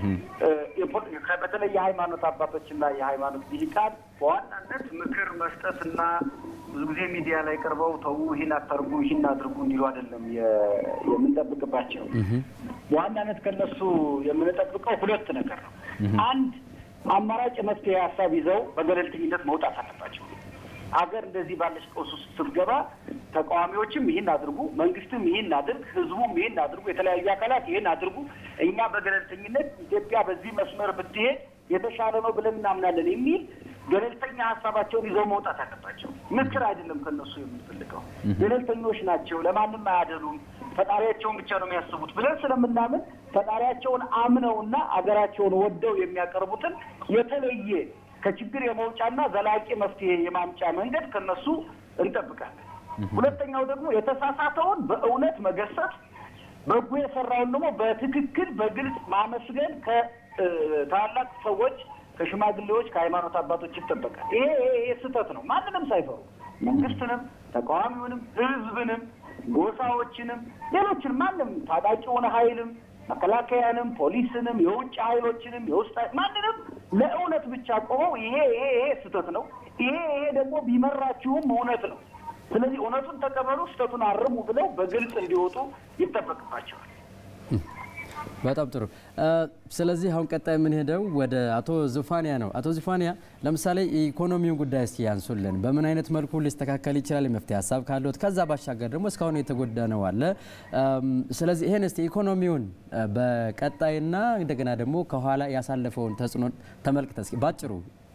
በተለይ የሃይማኖት አባቶችና የሃይማኖት ሊቃን በዋናነት ምክር መስጠትና ብዙ ጊዜ ሚዲያ ላይ ቀርበው ተው ይህን አታርጉ ይህን አድርጉ እንዲሉ አይደለም የምንጠብቅባቸው። በዋናነት ከነሱ የምንጠብቀው ሁለት ነገር ነው። አንድ አማራጭ መፍትሄ ሀሳብ ይዘው በገለልተኝነት መውጣት አለባቸው። አገር እንደዚህ ባለች ቀውስ ውስጥ ስትገባ ተቃዋሚዎችም ይህን አድርጉ፣ መንግስትም ይህን አድርግ፣ ህዝቡም ይህን አድርጉ፣ የተለያዩ አካላት ይህን አድርጉ፣ እኛ በገለልተኝነት ኢትዮጵያ በዚህ መስመር ብትሄድ የተሻለ ነው ብለን እናምናለን የሚል ገለልተኛ ሀሳባቸውን ይዘው መውጣት አለባቸው። ምክር አይደለም ከነሱ የምንፈልገው። ገለልተኞች ናቸው፣ ለማንም አያደሉም፣ ፈጣሪያቸውን ብቻ ነው የሚያስቡት ብለን ስለምናምን ፈጣሪያቸውን አምነውና አገራቸውን ወደው የሚያቀርቡትን የተለየ ከችግር የመውጫና ዘላቂ መፍትሄ የማምጫ መንገድ ከነሱ እንጠብቃለን። ሁለተኛው ደግሞ የተሳሳተውን በእውነት መገሰጽ፣ በጎ የሰራውን ደግሞ በትክክል በግልጽ ማመስገን ከታላላቅ ሰዎች ከሽማግሌዎች ከሃይማኖት አባቶች ይጠበቃል። ይሄ ስህተት ነው። ማንንም ሳይፈሩ መንግስትንም፣ ተቃዋሚውንም፣ ህዝብንም፣ ጎሳዎችንም፣ ሌሎችንም ማንም ታጣቂውን ኃይልም መከላከያንም፣ ፖሊስንም፣ የውጭ ኃይሎችንም የውስጥ ማንንም ለእውነት ብቻ ቆመው ይሄ ስህተት ነው፣ ይሄ ደግሞ ቢመራችሁም እውነት ነው፣ ስለዚህ እውነቱን ተቀበሉ፣ ስህተቱን አርሙ ብለው በግልጽ እንዲወጡ ይጠበቅባቸዋል። በጣም ጥሩ። ስለዚህ አሁን ቀጣይ የምንሄደው ወደ አቶ ዙፋንያ ነው። አቶ ዙፋንያ ለምሳሌ ኢኮኖሚውን ጉዳይ እስኪ ያንሱልን። በምን አይነት መልኩ ሊስተካከል ይችላል? የመፍትሄ ሀሳብ ካለዎት። ከዛ ባሻገር ደግሞ እስካሁን የተጎዳ ነው አለ። ስለዚህ ይሄን እስቲ ኢኮኖሚውን በቀጣይና እንደገና ደግሞ ከኋላ ያሳለፈውን ተጽዕኖ ተመልክተ እስኪ ባጭሩ።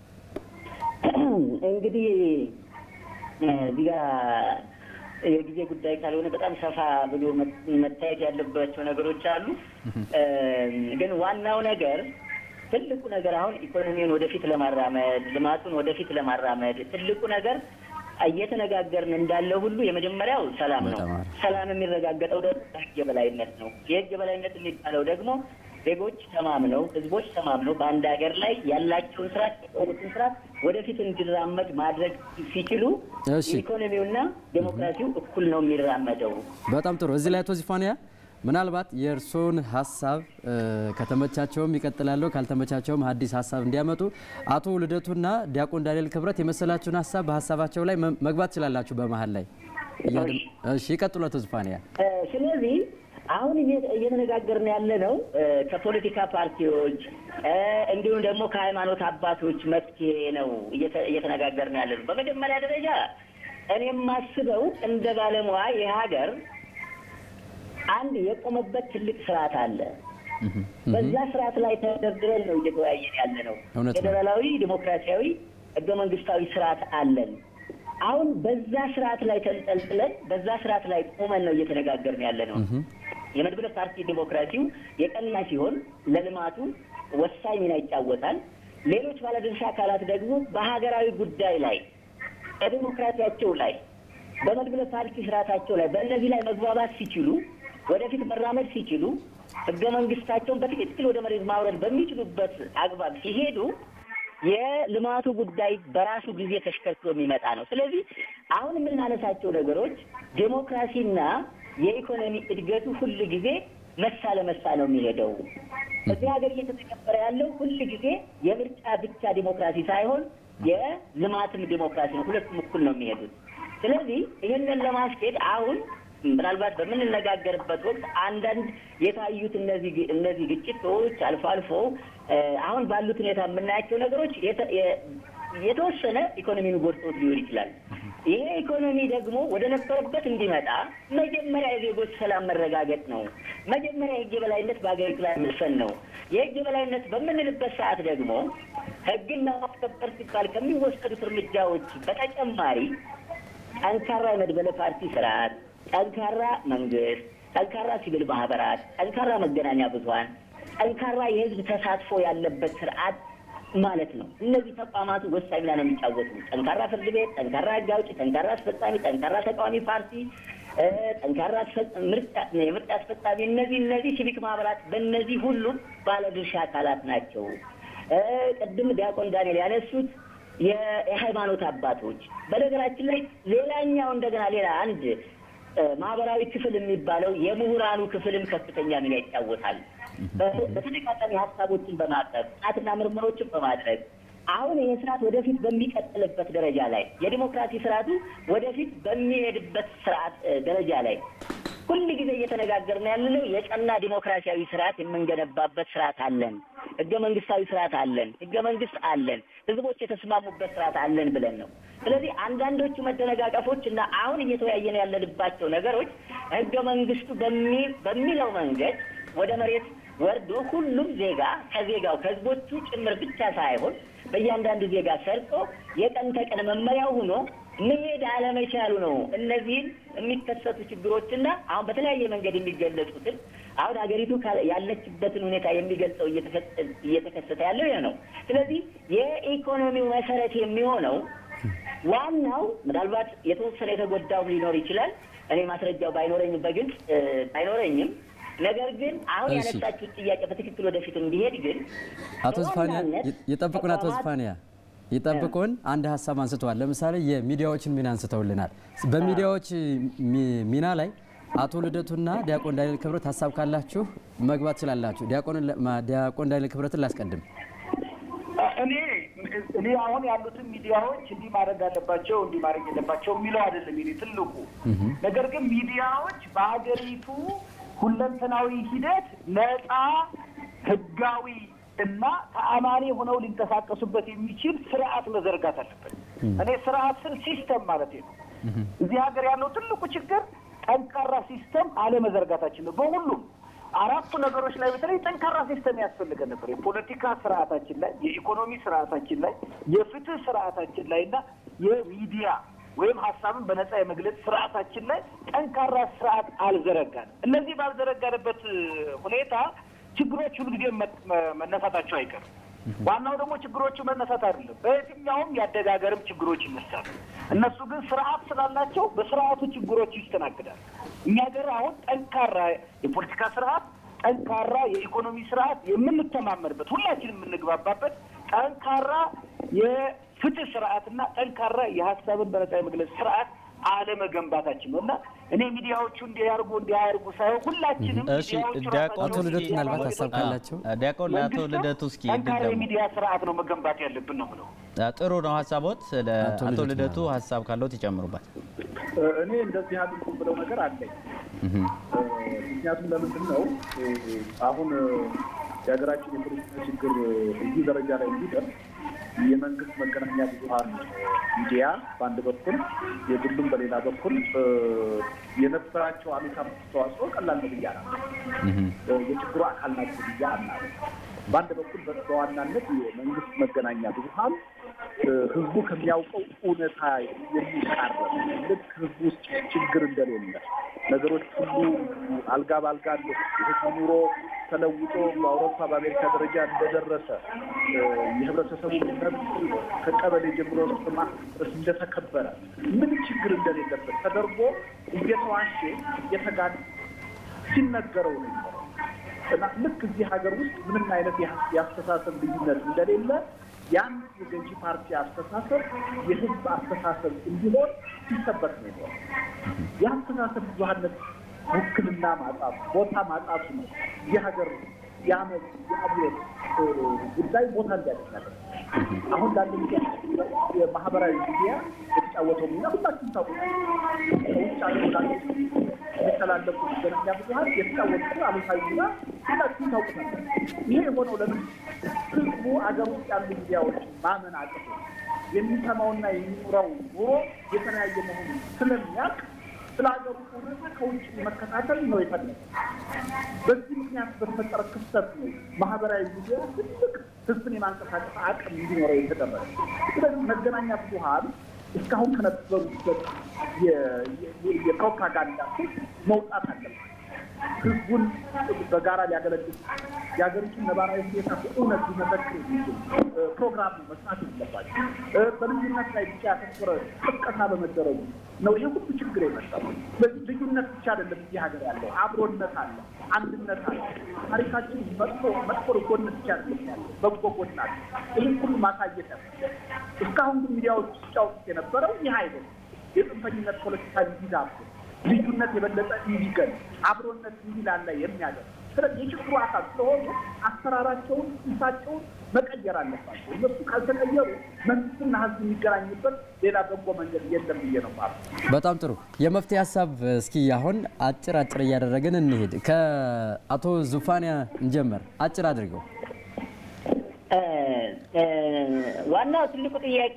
እንግዲህ እዚህ ጋር የጊዜ ጉዳይ ካልሆነ በጣም ሰፋ ብሎ መታየት ያለባቸው ነገሮች አሉ። ግን ዋናው ነገር ትልቁ ነገር አሁን ኢኮኖሚውን ወደፊት ለማራመድ ልማቱን ወደፊት ለማራመድ ትልቁ ነገር እየተነጋገርን እንዳለ ሁሉ የመጀመሪያው ሰላም ነው። ሰላም የሚረጋገጠው ደግሞ የህግ የበላይነት ነው። የህግ የበላይነት የሚባለው ደግሞ ዜጎች ተማምነው ህዝቦች ተማምነው በአንድ ሀገር ላይ ያላቸውን ስርዓት የቆሙትን ስርዓት ወደፊት እንዲራመድ ማድረግ ሲችሉ ኢኮኖሚውና ዴሞክራሲው እኩል ነው የሚራመደው። በጣም ጥሩ። እዚህ ላይ አቶ ዙፋንያ ምናልባት የእርሶን ሀሳብ ከተመቻቸውም ይቀጥላሉ፣ ካልተመቻቸውም አዲስ ሀሳብ እንዲያመጡ አቶ ልደቱና ዲያቆን ዳንኤል ክብረት የመሰላችሁን ሀሳብ በሀሳባቸው ላይ መግባት ትችላላችሁ በመሀል ላይ። እሺ ይቀጥሉ አቶ ዙፋንያ። ስለዚህ አሁን እየተነጋገርን ያለነው ከፖለቲካ ፓርቲዎች እንዲሁም ደግሞ ከሃይማኖት አባቶች መፍትሄ ነው እየተነጋገርን ያለነው። በመጀመሪያ ደረጃ እኔ የማስበው እንደ ባለሙያ የሀገር አንድ የቆመበት ትልቅ ስርዓት አለ። በዛ ስርዓት ላይ ተደርድረን ነው እየተወያየን ያለነው። ፌዴራላዊ ዲሞክራሲያዊ ህገ መንግስታዊ ስርዓት አለን። አሁን በዛ ስርዓት ላይ ተንጠልጥለን በዛ ስርዓት ላይ ቆመን ነው እየተነጋገርን ያለነው። የመድብለ ፓርቲ ዲሞክራሲው የቀና ሲሆን ለልማቱ ወሳኝ ሚና ይጫወታል። ሌሎች ባለድርሻ አካላት ደግሞ በሀገራዊ ጉዳይ ላይ በዲሞክራሲያቸው ላይ በመድብለ ፓርቲ ስርዓታቸው ላይ በእነዚህ ላይ መግባባት ሲችሉ ወደፊት መራመድ ሲችሉ ህገ መንግስታቸውን በትክክል ወደ መሬት ማውረድ በሚችሉበት አግባብ ሲሄዱ የልማቱ ጉዳይ በራሱ ጊዜ ተሽከርክሮ የሚመጣ ነው። ስለዚህ አሁን የምናነሳቸው ነገሮች ዲሞክራሲና የኢኮኖሚ እድገቱ ሁሉ ጊዜ መሳ ለመሳ ነው የሚሄደው። እዚህ ሀገር እየተተከበረ ያለው ሁሉ ጊዜ የምርጫ ብቻ ዲሞክራሲ ሳይሆን የልማትም ዲሞክራሲ ነው። ሁለቱም እኩል ነው የሚሄዱት። ስለዚህ ይህንን ለማስኬድ አሁን ምናልባት በምንነጋገርበት ወቅት አንዳንድ የታዩት እነዚህ ግጭቶች አልፎ አልፎ አሁን ባሉት ሁኔታ የምናያቸው ነገሮች የተወሰነ ኢኮኖሚን ጎድቶት ሊሆን ይችላል። ይሄ ኢኮኖሚ ደግሞ ወደ ነበረበት እንዲመጣ መጀመሪያ የዜጎች ሰላም መረጋገጥ ነው። መጀመሪያ የህግ የበላይነት በሀገሪቱ ላይ መስፈን ነው። የህግ የበላይነት በምንልበት ሰዓት ደግሞ ህግን ለማስከበር ሲባል ከሚወሰዱት እርምጃዎች በተጨማሪ ጠንካራ የመድበለ ፓርቲ ስርዓት፣ ጠንካራ መንግስት፣ ጠንካራ ሲቪል ማህበራት፣ ጠንካራ መገናኛ ብዙሃን፣ ጠንካራ የህዝብ ተሳትፎ ያለበት ስርዓት ማለት ነው። እነዚህ ተቋማቱ ወሳኝ ሚና ነው የሚጫወቱ። ጠንካራ ፍርድ ቤት፣ ጠንካራ ህግ አውጪ፣ ጠንካራ አስፈጻሚ፣ ጠንካራ ተቃዋሚ ፓርቲ፣ ጠንካራ የምርጫ አስፈጻሚ፣ እነዚህ ሲቪክ ማህበራት በእነዚህ ሁሉም ባለድርሻ አካላት ናቸው። ቅድም ዲያቆን ዳንኤል ያነሱት የሃይማኖት አባቶች በነገራችን ላይ ሌላኛው እንደገና ሌላ አንድ ማህበራዊ ክፍል የሚባለው የምሁራኑ ክፍልም ከፍተኛ ሚና ይጫወታል። በተደጋጋሚ ሀሳቦችን በማቅረብ ጥናትና ምርምሮችን በማድረግ አሁን ይህ ስርዓት ወደፊት በሚቀጥልበት ደረጃ ላይ የዲሞክራሲ ስርዓቱ ወደፊት በሚሄድበት ስርዓት ደረጃ ላይ ሁሉ ጊዜ እየተነጋገርን ያለነው የቀና ዲሞክራሲያዊ ስርዓት የምንገነባበት ስርዓት አለን፣ ህገ መንግስታዊ ስርዓት አለን፣ ህገ መንግስት አለን፣ ህዝቦች የተስማሙበት ስርዓት አለን ብለን ነው። ስለዚህ አንዳንዶቹ መደነጋገፎች እና አሁን እየተወያየን ያለንባቸው ነገሮች ህገ መንግስቱ በሚለው መንገድ ወደ መሬት ወርዶ ሁሉም ዜጋ ከዜጋው ከህዝቦቹ ጭምር ብቻ ሳይሆን በእያንዳንዱ ዜጋ ሰርጦ የቀን ተቀን መመሪያው ሆኖ መሄድ አለመቻሉ ነው። እነዚህን የሚከሰቱ ችግሮችና አሁን በተለያየ መንገድ የሚገለጹትን አሁን ሀገሪቱ ያለችበትን ሁኔታ የሚገልጸው እየተከሰተ ያለው ይሄ ነው። ስለዚህ የኢኮኖሚው መሰረት የሚሆነው ዋናው ምናልባት የተወሰነ የተጎዳው ሊኖር ይችላል። እኔ ማስረጃው ባይኖረኝም በግልጽ ባይኖረኝም ነገር ግን አሁን ያነሳችሁት ጥያቄ በትክክል ወደፊት እንዲሄድ ግን አቶ ዝፋንያ ይጠብቁን። አቶ ዝፋንያ ይጠብቁን። አንድ ሀሳብ አንስተዋል። ለምሳሌ የሚዲያዎችን ሚና አንስተውልናል። በሚዲያዎች ሚና ላይ አቶ ልደቱና ዲያቆን ዳንኤል ክብረት ሀሳብ ካላችሁ መግባት ትችላላችሁ። ዲያቆን ዳንኤል ክብረትን ላስቀድም። እኔ አሁን ያሉትን ሚዲያዎች እንዲህ ማድረግ አለባቸው እንዲህ ማድረግ የለባቸው የሚለው አይደለም ይሄ ትልቁ ነገር። ግን ሚዲያዎች በሀገሪቱ ሁለንተናዊ ሂደት ነፃ ህጋዊ እና ተአማኒ ሆነው ሊንቀሳቀሱበት የሚችል ስርዓት መዘርጋት አለበት። እኔ ስርዓት ስል ሲስተም ማለት ነው። እዚህ ሀገር ያለው ትልቁ ችግር ጠንካራ ሲስተም አለመዘርጋታችን ነው። በሁሉም አራቱ ነገሮች ላይ በተለይ ጠንካራ ሲስተም ያስፈልገን ነበር። የፖለቲካ ስርዓታችን ላይ፣ የኢኮኖሚ ስርዓታችን ላይ፣ የፍትህ ስርዓታችን ላይ እና የሚዲያ ወይም ሀሳብን በነፃ የመግለጽ ስርዓታችን ላይ ጠንካራ ስርዓት አልዘረጋንም። እነዚህ ባልዘረጋንበት ሁኔታ ችግሮች ሁሉ ጊዜ መነሳታቸው አይቀርም። ዋናው ደግሞ ችግሮቹ መነሳት አይደለም፣ በየትኛውም ያደጋገርም ችግሮች ይነሳሉ። እነሱ ግን ስርዓት ስላላቸው በስርዓቱ ችግሮች ይስተናግዳል። እኛ ሀገር አሁን ጠንካራ የፖለቲካ ስርዓት፣ ጠንካራ የኢኮኖሚ ስርዓት የምንተማመንበት ሁላችንም የምንግባባበት ጠንካራ የፍትህ ስርዓትና ጠንካራ የሀሳብን በነፃ የመግለጽ ስርዓት አለመገንባታችን ነው እና እኔ ሚዲያዎቹ እንዲያርጉ ሳይሆን ሁላችንም አቶ ልደቱ ምናልባት ሀሳብ ካላቸው ዲያቆን አቶ ልደቱ እስኪ ጠንካራ የሚዲያ ስርዓት ነው መገንባት ያለብን ነው ብለው ጥሩ ነው ሀሳቦት። አቶ ልደቱ ሀሳብ ካለው ይጨምሩበት። እኔ እንደዚህ አድርጉ ብለው ነገር አለኝ። ምክንያቱም ለምንድን ነው አሁን የሀገራችን የፖለቲካ ችግር እዚህ ደረጃ ላይ እንዲደርስ የመንግስት መገናኛ ብዙኃን ሚዲያ በአንድ በኩል የግሉም በሌላ በኩል የነበራቸው አሉታዊ አስተዋጽኦ ቀላል ነው ብዬ አላምንም። የችግሩ አካል ናቸው ብዬ አምናለሁ። በአንድ በኩል በዋናነት የመንግስት መገናኛ ብዙኃን ህዝቡ ከሚያውቀው እውነታ የሚቃረብ ልክ ህዝቡ ውስጥ ችግር እንደሌለ ነገሮች ሁሉ አልጋ ባልጋ ህዝቡ ኑሮ ተለውጦ በአውሮፓ በአሜሪካ ደረጃ እንደደረሰ የህብረተሰቡ መብት ከቀበሌ ጀምሮ ድረስ እንደተከበረ ምን ችግር እንደሌለበት ተደርጎ እየተዋሸ እየተጋደ ሲነገረው ነው እና ልክ እዚህ ሀገር ውስጥ ምንም አይነት የአስተሳሰብ ልዩነት እንደሌለ ያን የገዢ ፓርቲ አስተሳሰብ የህዝብ አስተሳሰብ እንዲሆን ሲሰበክ ነው። የአስተሳሰብ ብዙኃነት ውክልና ማጣት ቦታ ማጣቱ ነው የሀገር የአመት የአብዮት ጉዳይ ቦታ እንዲያደርጋል። አሁን ላለ የማህበራዊ ሚዲያ የተጫወተው ሚና ሁላችሁም ታውቁታላችሁ። ከውጭ ሀገር የተላለፉ መገናኛ ብዙኃን የተጫወቱት አሉታዊ ሚና ሁላችሁም ታውቁታላችሁ። ይሄ የሆነው ለምን ህዝቡ አገር ውስጥ ያሉ ሚዲያዎች ማመን አቅቶ የሚሰማውና የሚኖረው ኑሮ የተለያየ መሆኑን ስለሚያውቅ ስለ ሀገሩ እውነታ ከውጭ መከታተል ነው የፈለገው። በዚህ ምክንያት በተፈጠረ ክስተት ነው ማህበራዊ ሚዲያ ትልቅ ህዝብን የማንቀሳቀስ አቅም እንዲኖረው የተደረገ። ስለዚህ መገናኛ ብዙኃን እስካሁን ከነበሩበት የፕሮፓጋንዳ መውጣት አለበት። ህዝቡን በጋራ ሊያገለግል የሀገሪቱን ነባራዊ ሁኔታ በእውነት ሊመሰክር የሚችል ፕሮግራም መስራት ይገባል። በልዩነት ላይ ብቻ ያተኮረ ቅስቀሳ በመደረጉ ነው ይሄ ሁሉ ችግር የመጣው። ስለዚህ ልዩነት ብቻ አይደለም እዚህ ሀገር ያለው፣ አብሮነት አለ፣ አንድነት አለ። ታሪካችን መጥፎ ጎን ብቻ አይደለም ያለው፣ በጎ ጎን አለ። ይህን ሁሉ ማሳየት ያለ እስካሁን ግን ሚዲያዎች ሲጫወቱት የነበረው ይህ አይደለም። የጽንፈኝነት ፖለቲካ እንዲዛብ ልዩነት የበለጠ እንዲገል አብሮነት እንዲላላ የሚያደርግ ስለዚህ የችግሩ አካል ስለሆኑ አሰራራቸውን እሳቸውን መቀየር አለባቸው። እነሱ ካልተቀየሩ መንግስትና ህዝብ የሚገናኙበት ሌላ በጎ መንገድ የለም ብዬ ነው ማለት። በጣም ጥሩ የመፍትሄ ሀሳብ እስኪ አሁን አጭር እያደረግን እንሄድ። ከአቶ ዙፋንያ እንጀምር። አጭር አድርገው። ዋናው ትልቁ ጥያቄ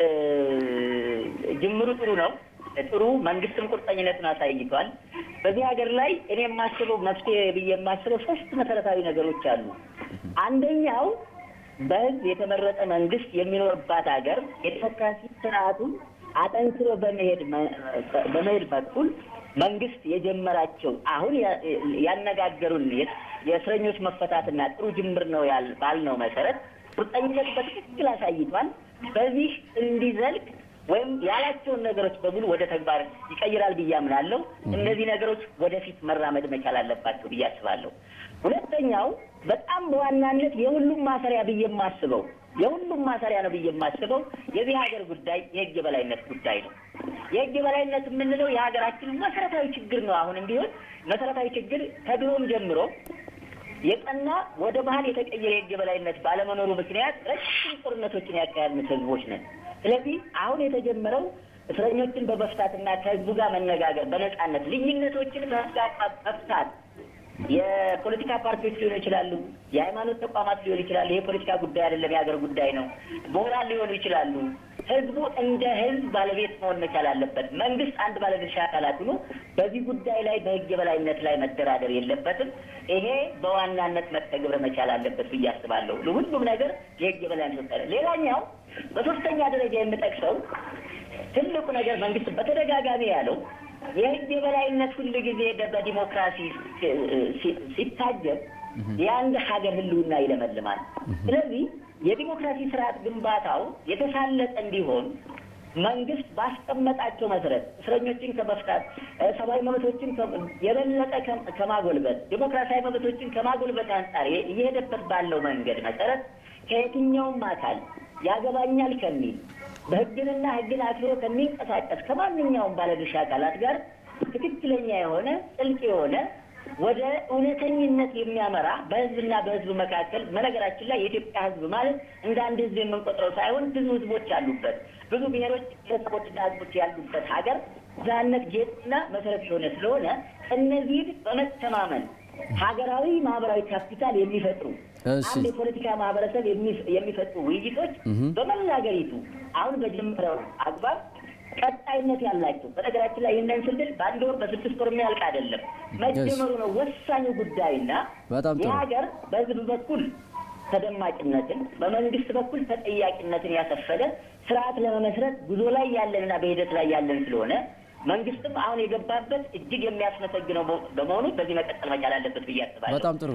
ጅምሩ ጥሩ ነው። ጥሩ መንግስትም ቁርጠኝነትን አሳይቷል። በዚህ ሀገር ላይ እኔ የማስበው መፍትሄ ብዬ የማስበው 3 መሰረታዊ ነገሮች አሉ። አንደኛው በህዝብ የተመረጠ መንግስት የሚኖርባት ሀገር የዲሞክራሲ ስርዓቱን አጠንክሮ በመሄድ በኩል መንግስት የጀመራቸው አሁን ያነጋገሩን የእስረኞች መፈታትና ጥሩ ጅምር ነው ባልነው መሰረት ቁርጠኝነት በትክክል አሳይቷል። በዚህ እንዲዘልቅ ወይም ያላቸውን ነገሮች በሙሉ ወደ ተግባር ይቀይራል ብዬ አምናለሁ። እነዚህ ነገሮች ወደፊት መራመድ መቻል አለባቸው ብዬ አስባለሁ። ሁለተኛው በጣም በዋናነት የሁሉም ማሰሪያ ነው ብዬ የማስበው የዚህ ሀገር ጉዳይ የህግ የበላይነት ጉዳይ ነው። የህግ የበላይነት የምንለው የሀገራችን መሰረታዊ ችግር ነው። አሁንም ቢሆን መሰረታዊ ችግር ከድሮም ጀምሮ የቀና ወደ ባህል የተቀየረ የህግ የበላይነት ባለመኖሩ ምክንያት ረጅም ጦርነቶችን ያካሄድን ህዝቦች ነን። ስለዚህ አሁን የተጀመረው እስረኞችን በመፍታትና ከህዝቡ ጋር መነጋገር በነጻነት ልዩነቶችን መፍታት የፖለቲካ ፓርቲዎች ሊሆኑ ይችላሉ፣ የሃይማኖት ተቋማት ሊሆኑ ይችላሉ። ይሄ ፖለቲካ ጉዳይ አይደለም፣ የሀገር ጉዳይ ነው። ምሁራን ሊሆኑ ይችላሉ። ህዝቡ እንደ ህዝብ ባለቤት መሆን መቻል አለበት። መንግስት አንድ ባለድርሻ አካላት ሆኖ በዚህ ጉዳይ ላይ በህግ የበላይነት ላይ መደራደር የለበትም። ይሄ በዋናነት መተግበር መቻል አለበት ብዬ አስባለሁ። ለሁሉም ነገር የህግ የበላይነት ነው። ሌላኛው በሶስተኛ ደረጃ የምጠቅሰው ትልቁ ነገር መንግስት በተደጋጋሚ ያለው የህግ የበላይነት ሁሉ ጊዜ በዲሞክራሲ ሲታጀብ የአንድ ሀገር ህልውና ይለመልማል። ስለዚህ የዲሞክራሲ ስርዓት ግንባታው የተሳለጠ እንዲሆን መንግስት ባስቀመጣቸው መሰረት እስረኞችን ከመፍታት፣ ሰብአዊ መብቶችን የበለጠ ከማጎልበት፣ ዲሞክራሲያዊ መብቶችን ከማጎልበት አንጻር እየሄደበት ባለው መንገድ መሰረት ከየትኛውም አካል ያገባኛል ከሚል በህግንና ህግን አክብሮ ከሚንቀሳቀስ ከማንኛውም ባለድርሻ አካላት ጋር ትክክለኛ የሆነ ጥልቅ የሆነ ወደ እውነተኝነት የሚያመራ በህዝብና በህዝብ መካከል በነገራችን ላይ የኢትዮጵያ ህዝብ ማለት እንደ አንድ ህዝብ የምንቆጥረው ሳይሆን ብዙ ህዝቦች ያሉበት ብዙ ብሔሮች፣ ብሔረሰቦችና ህዝቦች ያሉበት ሀገር ዛነት ጌጥና መሰረት የሆነ ስለሆነ እነዚህ በመተማመን ሀገራዊ ማህበራዊ ካፒታል የሚፈጥሩ አንድ የፖለቲካ ማህበረሰብ የሚፈጥሩ ውይይቶች በመላ ሀገሪቱ አሁን በጀመረው አግባብ ቀጣይነት ያላቸው በነገራችን ላይ ይህንን ስንል በአንድ ወር በ6 ወር የሚያልቅ አይደለም መጀመሩ ነው ወሳኙ ጉዳይና የሀገር በህዝብ በኩል ተደማጭነትን በመንግስት በኩል ተጠያቂነትን ያሰፈለ ስርዓት ለመመስረት ጉዞ ላይ ያለንና በሂደት ላይ ያለን ስለሆነ መንግስትም አሁን የገባበት እጅግ የሚያስመሰግነው በመሆኑ በዚህ መቀጠል መቻል አለበት ብዬ አስባለሁ። በጣም ጥሩ።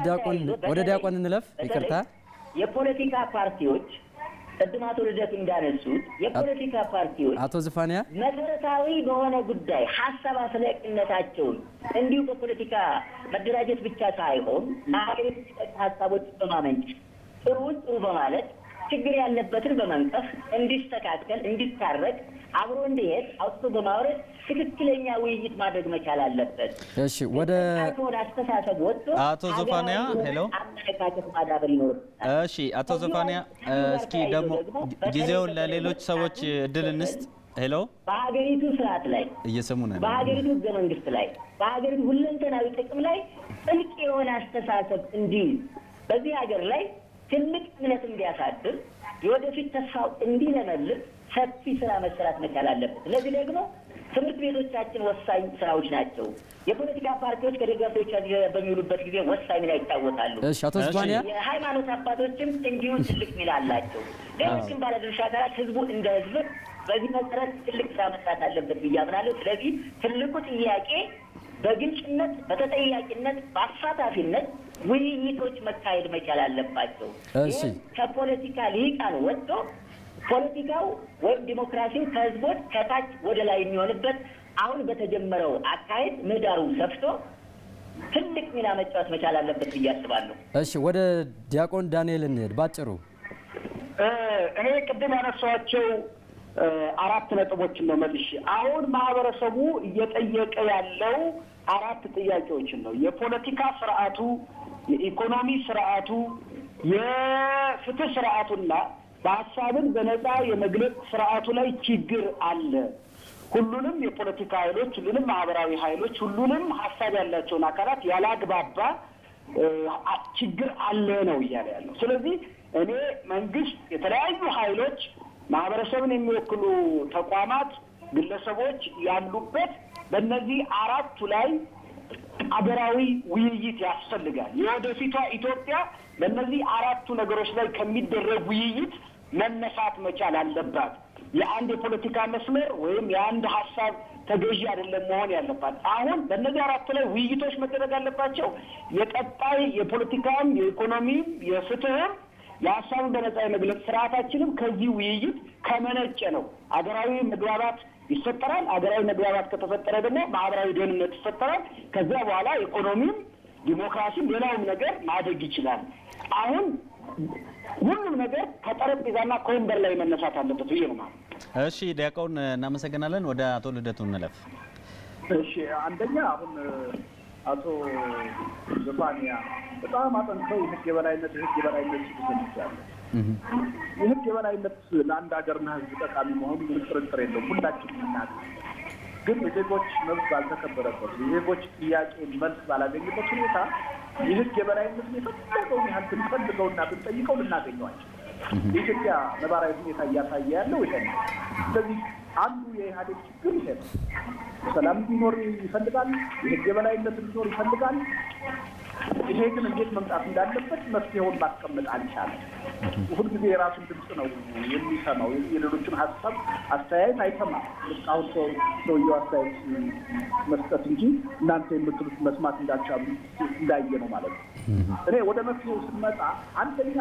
ወደ ዲያቆን እንለፍ። ይቅርታ የፖለቲካ ፓርቲዎች ቅድም አቶ ልደቱ እንዳነሱት የፖለቲካ ፓርቲዎች አቶ ዝፋንያ መሰረታዊ በሆነ ጉዳይ ሀሳብ አፍላቂነታቸውን እንዲሁ በፖለቲካ መደራጀት ብቻ ሳይሆን ለሀገሪቱ ሀሳቦች በማመንጨት ጥሩ በማለት ችግር ያለበትን በመንቀፍ እንዲስተካከል እንዲታረቅ አብሮ እንዲሄድ አውጥቶ በማውረድ ትክክለኛ ውይይት ማድረግ መቻል አለበት። እሺ ወደ አስተሳሰብ ወጥቶ አቶ ዙፋንያ ሄሎ አመለካከት ማዳበር ይኖርበታል። እሺ አቶ ዙፋንያ እስኪ ደግሞ ጊዜውን ለሌሎች ሰዎች እድል እንስጥ። ሄሎ በሀገሪቱ ስርዓት ላይ እየሰሙ ነው። በሀገሪቱ ህገ መንግስት ላይ በሀገሪቱ ሁለንተናዊ ጥቅም ላይ ጥልቅ የሆነ አስተሳሰብ እንዲይዝ በዚህ ሀገር ላይ ትልቅ እምነት እንዲያሳድር የወደፊት ተስፋው እንዲለመልም ሰፊ ስራ መሰራት መቻል አለበት። ስለዚህ ደግሞ ትምህርት ቤቶቻችን ወሳኝ ስራዎች ናቸው። የፖለቲካ ፓርቲዎች ከደጋፊዎቻቸው በሚውሉበት ጊዜ ወሳኝ ሚና ይጫወታሉ። እሺ አቶ ዝፋንያ የሃይማኖት አባቶችም እንዲሁ ትልቅ ሚና አላቸው። ሌሎችም ባለድርሻ አካላት ህዝቡ እንደ ህዝብ በዚህ መሰረት ትልቅ ስራ መስራት አለበት ብዬ አምናለሁ። ስለዚህ ትልቁ ጥያቄ በግልጽነት በተጠያቂነት በአሳታፊነት ውይይቶች መካሄድ መቻል አለባቸው። እሺ ከፖለቲካ ልሂቃን ወጥቶ ፖለቲካው ወይም ዲሞክራሲው ከህዝቦች ከታች ወደ ላይ የሚሆንበት አሁን በተጀመረው አካሄድ ምህዳሩ ሰፍቶ ትልቅ ሚና መጫወት መቻል አለበት ብዬ አስባለሁ። እሺ ወደ ዲያቆን ዳንኤል እንሄድ ባጭሩ። እኔ ቅድም ያነሳኋቸው 4 ነጥቦችን ነው መልሼ አሁን ማህበረሰቡ እየጠየቀ ያለው 4 ጥያቄዎችን ነው። የፖለቲካ ስርዓቱ፣ የኢኮኖሚ ስርዓቱ፣ የፍትህ ስርዓቱና በሀሳብን በነፃ የመግለጽ ስርዓቱ ላይ ችግር አለ። ሁሉንም የፖለቲካ ኃይሎች፣ ሁሉንም ማህበራዊ ኃይሎች፣ ሁሉንም ሀሳብ ያላቸውን አካላት ያላግባባ ችግር አለ ነው እያለ ያለው። ስለዚህ እኔ መንግስት የተለያዩ ኃይሎች ማህበረሰብን የሚወክሉ ተቋማት፣ ግለሰቦች ያሉበት በእነዚህ 4ቱ ላይ አገራዊ ውይይት ያስፈልጋል። የወደፊቷ ኢትዮጵያ በእነዚህ 4ቱ ነገሮች ላይ ከሚደረግ ውይይት መነሳት መቻል አለባት። የአንድ የፖለቲካ መስመር ወይም የአንድ ሀሳብ ተገዢ አይደለም መሆን ያለባት። አሁን በእነዚህ 4ቱ ላይ ውይይቶች መደረግ አለባቸው። የቀጣይ የፖለቲካም የኢኮኖሚም የፍትህም የሀሳብን በነጻ የመግለጽ ስርዓታችንም ከዚህ ውይይት ከመነጨ ነው። አገራዊ መግባባት ይፈጠራል። አገራዊ መግባባት ከተፈጠረ ደግሞ ማህበራዊ ደህንነት ይፈጠራል። ከዚያ በኋላ ኢኮኖሚም ዲሞክራሲም ሌላውም ነገር ማደግ ይችላል። አሁን ሁሉም ነገር ከጠረጴዛና ከወንበር ላይ መነሳት አለበት ብዬ ነው ማለት። እሺ ዲያቆን እናመሰግናለን። ወደ አቶ ልደቱ እንለፍ። እሺ አንደኛ አሁን አቶ ዘፋንያ በጣም አጠንክረው የህግ የበላይነት ይሰጥቻል። የህግ የበላይነት ለአንድ ሀገርና ህዝብ ጠቃሚ መሆኑ ምንም ጥርጥር የለውም። ሁላችንም እናውቃለን። ግን የዜጎች መብት ባልተከበረበት የዜጎች ጥያቄ መልስ ባላገኘበት ሁኔታ የህግ የበላይነት የፈለገውን ያህል ብንፈልገውና ብንጠይቀው ልናገኘዋቸው የኢትዮጵያ ነባራዊ ሁኔታ እያሳየ ያለው ይሄ ነው። ስለዚህ አንዱ የኢህአዴግ ችግር ይሄ ነው። ሰላም እንዲኖር ይፈልጋል፣ የህግ የበላይነት እንዲኖር ይፈልጋል። ይሄ ግን እንዴት መምጣት እንዳለበት መፍትሄውን ማስቀመጥ አልቻለም። ሁልጊዜ የራሱን ድምፅ ነው የሚሰማው፣ የሌሎችን ሀሳብ አስተያየት አይሰማም። እስካሁን ሰውየው አስተያየት መስጠት እንጂ እናንተ የምትሉት መስማት እንዳልቻሉ እንዳየ ነው ማለት ነው። እኔ ወደ መፍትሄው ስንመጣ አንደኛ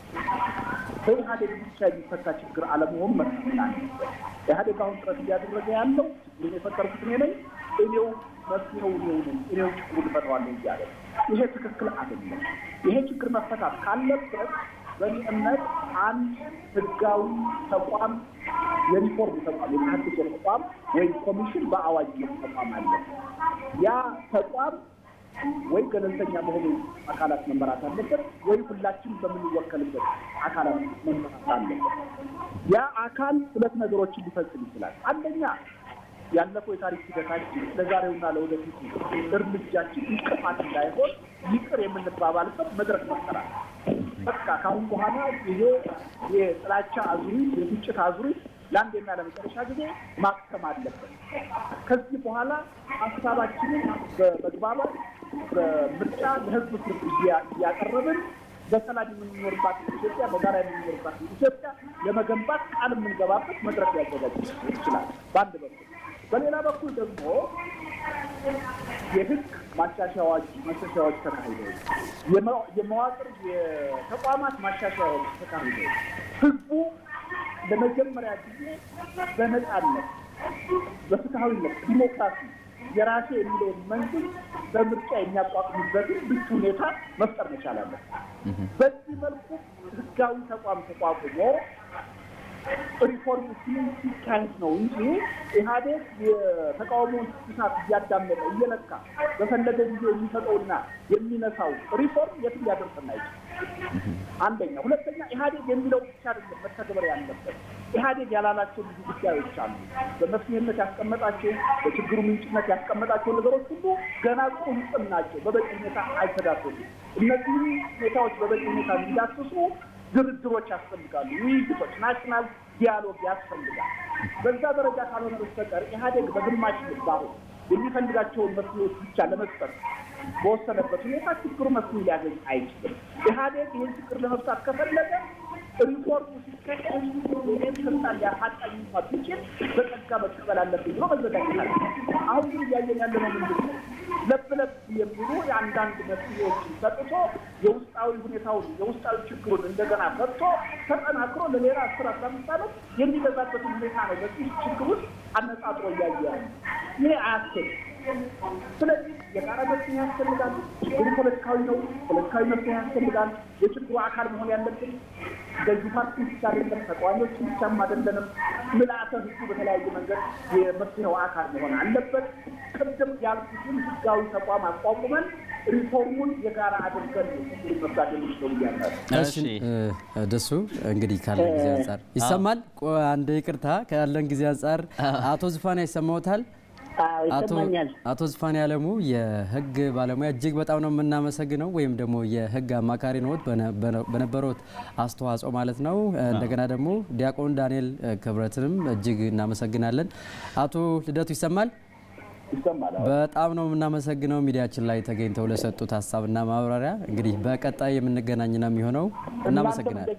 በኢህአዴግ ብቻ የሚፈታ ችግር አለመሆኑ መሰለኝ። ኢህአዴግ አሁን ጥረት እያደረገ ያለው ችግሩን የፈጠርኩት እኔ ነኝ፣ እኔው መፍትሄው እኔው ችግሩን እፈታዋለሁ እያለ ይሄ ትክክል አይደለም። ይሄ ችግር መፈታት ካለበት በእኔ እምነት አንድ ህጋዊ ተቋም የሪፎርም ተቋም የታድሶ ተቋም ወይም ኮሚሽን በአዋጅ ተቋም አለ። ያ ተቋም ወይ ገለልተኛ በሆኑ አካላት መመራት አለበት፣ ወይ ሁላችን በምንወከልበት አካላት መመራት አለበት። ያ አካል ሁለት ነገሮችን ሊፈጽም ይችላል። አንደኛ ያለፈው የታሪክ ሂደታችን ለዛሬውና ለወደፊቱ እርምጃችን እንቅፋት እንዳይሆን ይቅር የምንባባልበት መድረክ መሰራት። በቃ ካሁን በኋላ ይሄ የጥላቻ አዙሪት የግጭት አዙሪት ለአንዴና ለመጨረሻ ጊዜ ማክተም አለበት። ከዚህ በኋላ ሀሳባችንን በመግባባት በምርጫ ለህዝብ ፍርድ እያቀረብን በሰላም የምንኖርባት ኢትዮጵያ በጋራ የምንኖርባት ኢትዮጵያ ለመገንባት ቃል የምንገባበት መድረክ ሊያዘጋጅ ይችላል በአንድ በኩል። በሌላ በኩል ደግሞ የህግ ማሻሻያዎች ተካሂደው የመዋቅር የተቋማት ማሻሻያዎች ተካሂደው ህዝቡ ለመጀመሪያ ጊዜ በነጻነት በፍትሃዊነት ዲሞክራሲ የራሴ የሚለውን መንግስት በምርጫ የሚያቋቁምበትን ብቻ ሁኔታ መፍጠር መቻል አለበት። በዚህ መልኩ ህጋዊ ተቋም ተቋቁሞ ሪፎርም ሲካሄድ ነው እንጂ ኢህአዴግ የተቃውሞውን ትኩሳት እያዳመጠ እየለካ በፈለገ ጊዜ የሚሰጠውና የሚነሳው ሪፎርም የትም ሊያደርሰን አይችልም። አንደኛ። ሁለተኛ ኢህአዴግ የሚለው ብቻ አይደለም መተግበር ያለበት። ኢህአዴግ ያላላቸው ብዙ ጉዳዮች አሉ። በመፍትሄነት ያስቀመጣቸው በችግሩ ምንጭነት ያስቀመጣቸው ነገሮች ሁሉ ገና ቁንጽም ናቸው፣ በበቂ ሁኔታ አልተዳሰሱም። እነዚህ ሁኔታዎች በበቂ ሁኔታ እንዲዳሰሱ ድርድሮች ያስፈልጋሉ፣ ውይይቶች፣ ናሽናል ዲያሎግ ያስፈልጋል። በዛ ደረጃ ካልሆነ በስተቀር ኢህአዴግ በግማሽ ልባው የሚፈልጋቸውን መፍትሄዎች ብቻ ለመስጠት በወሰነበት ሁኔታ ችግሩ መፍትሄ ሊያገኝ አይችልም። ኢህአዴግ ይህን ችግር ለመፍታት ከፈለገ ሪፎርሙ ሲካሄድ ይህን ስልጣን ሊያሳጣኝ እንኳን ቢችል በጸጋ መቀበል አለብኝ ብሎ መዘጋጀት አለ። አሁን ግን እያየን ያለነው ምንድን ነው? ለብለብ የሚሉ የአንዳንድ መፍትሄዎችን ሰጥቶ የውስጣዊ ሁኔታውን የውስጣዊ ችግሩን እንደገና ፈጥቶ ተጠናክሮ ለሌላ 10-15 ዓመት የሚገዛበትን ሁኔታ ነው በዚህ ችግር ውስጥ አነጻጥሮ እያየ ያለ። ይሄ አያስኬድም። ስለዚህ የጋራ መፍትሄ ያስፈልጋል። ችግሩ ፖለቲካዊ ነው፣ ፖለቲካዊ መፍትሄ ያስፈልጋል። የችግሩ አካል መሆን ያለብን ገዢ ፓርቲ ብቻ አይደለም፣ ተቃዋሚዎች ብቻም አይደለንም። ምልአተ ህዝቡ በተለያየ መንገድ የመፍትሄው አካል መሆን አለበት። ቅድም ያልኩትን ህጋዊ ተቋም አቋቁመን ሪፎርሙን የጋራ አድርገን ችግሩ መፍታት የሚችለው እያለ እሺ ደሱ እንግዲህ ካለን ጊዜ አንፃር ይሰማል። አንድ ይቅርታ ካለን ጊዜ አንፃር አቶ ዝፋኔ ይሰማዎታል? አቶ ዝፋኔ አለሙ የህግ ባለሙያ እጅግ በጣም ነው የምናመሰግነው። ወይም ደግሞ የህግ አማካሪ ነው በነበሩት አስተዋጽኦ ማለት ነው። እንደገና ደግሞ ዲያቆን ዳንኤል ክብረትንም እጅግ እናመሰግናለን። አቶ ልደቱ ይሰማል? በጣም ነው የምናመሰግነው ሚዲያችን ላይ ተገኝተው ለሰጡት ሀሳብና ማብራሪያ። እንግዲህ በቀጣይ የምንገናኝ ነው የሚሆነው። እናመሰግናለን።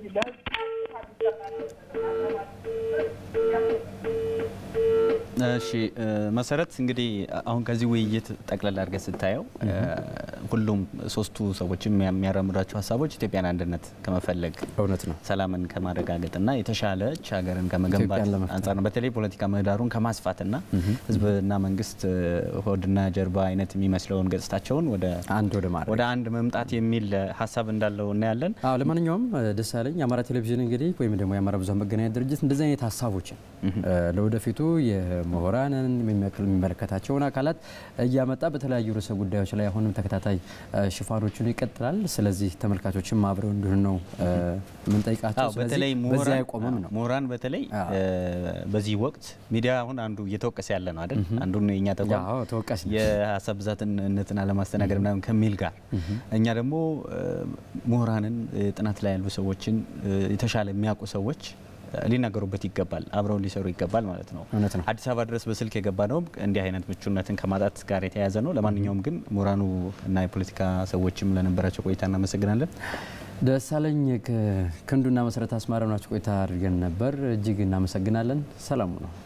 እሺ መሰረት እንግዲህ አሁን ከዚህ ውይይት ጠቅላላ አድርገህ ስታየው ሁሉም ሶስቱ ሰዎች የሚያራምዷቸው ሀሳቦች ኢትዮጵያን አንድነት ከመፈለግ እውነት ነው ሰላምን ከማረጋገጥና የተሻለች ሀገርን ከመገንባት አንጻር ነው። በተለይ ፖለቲካ ምህዳሩን ከማስፋትና ህዝብና መንግስት ሆድና ጀርባ አይነት የሚመስለውን ገጽታቸውን ወደ አንድ መምጣት የሚል ሀሳብ እንዳለው እናያለን። አዎ ለማንኛውም ደሳለኝ የአማራ ቴሌቪዥን እንግዲህ ወይም ደግሞ የአማራ ብዙሃን መገናኛ ድርጅት እንደዚህ አይነት ሀሳቦችን ለወደፊቱ የምሁራንን የሚመለከታቸውን አካላት እያመጣ በተለያዩ ርዕሰ ጉዳዮች ላይ አሁንም ተከታታይ ሽፋኖችን ይቀጥላል። ስለዚህ ተመልካቾችም አብረው እንዲሆኑ ነው የምንጠይቃቸው። በተለይ በዚያ አይቆምም ነው ምሁራን በተለይ በዚህ ወቅት ሚዲያ አሁን አንዱ እየተወቀሰ ያለ ነው አይደል? አንዱን የኛ ተቋም ተወቃሽ የሀሳብ ብዛትነትን አለማስተናገድ ምናምን ከሚል ጋር እኛ ደግሞ ምሁራንን ጥናት ላይ ያሉ ሰዎችን የተሻለ የሚያውቁ ሰዎች ሊናገሩበት ይገባል፣ አብረው ሊሰሩ ይገባል ማለት ነው። አዲስ አበባ ድረስ በስልክ የገባ ነው እንዲህ አይነት ምቹነትን ከማጣት ጋር የተያያዘ ነው። ለማንኛውም ግን ምሁራኑ እና የፖለቲካ ሰዎችም ለነበራቸው ቆይታ እናመሰግናለን። ደሳለኝ ክንዱና መሰረት አስማረናችሁ ቆይታ አድርገን ነበር። እጅግ እናመሰግናለን። ሰላሙ ነው።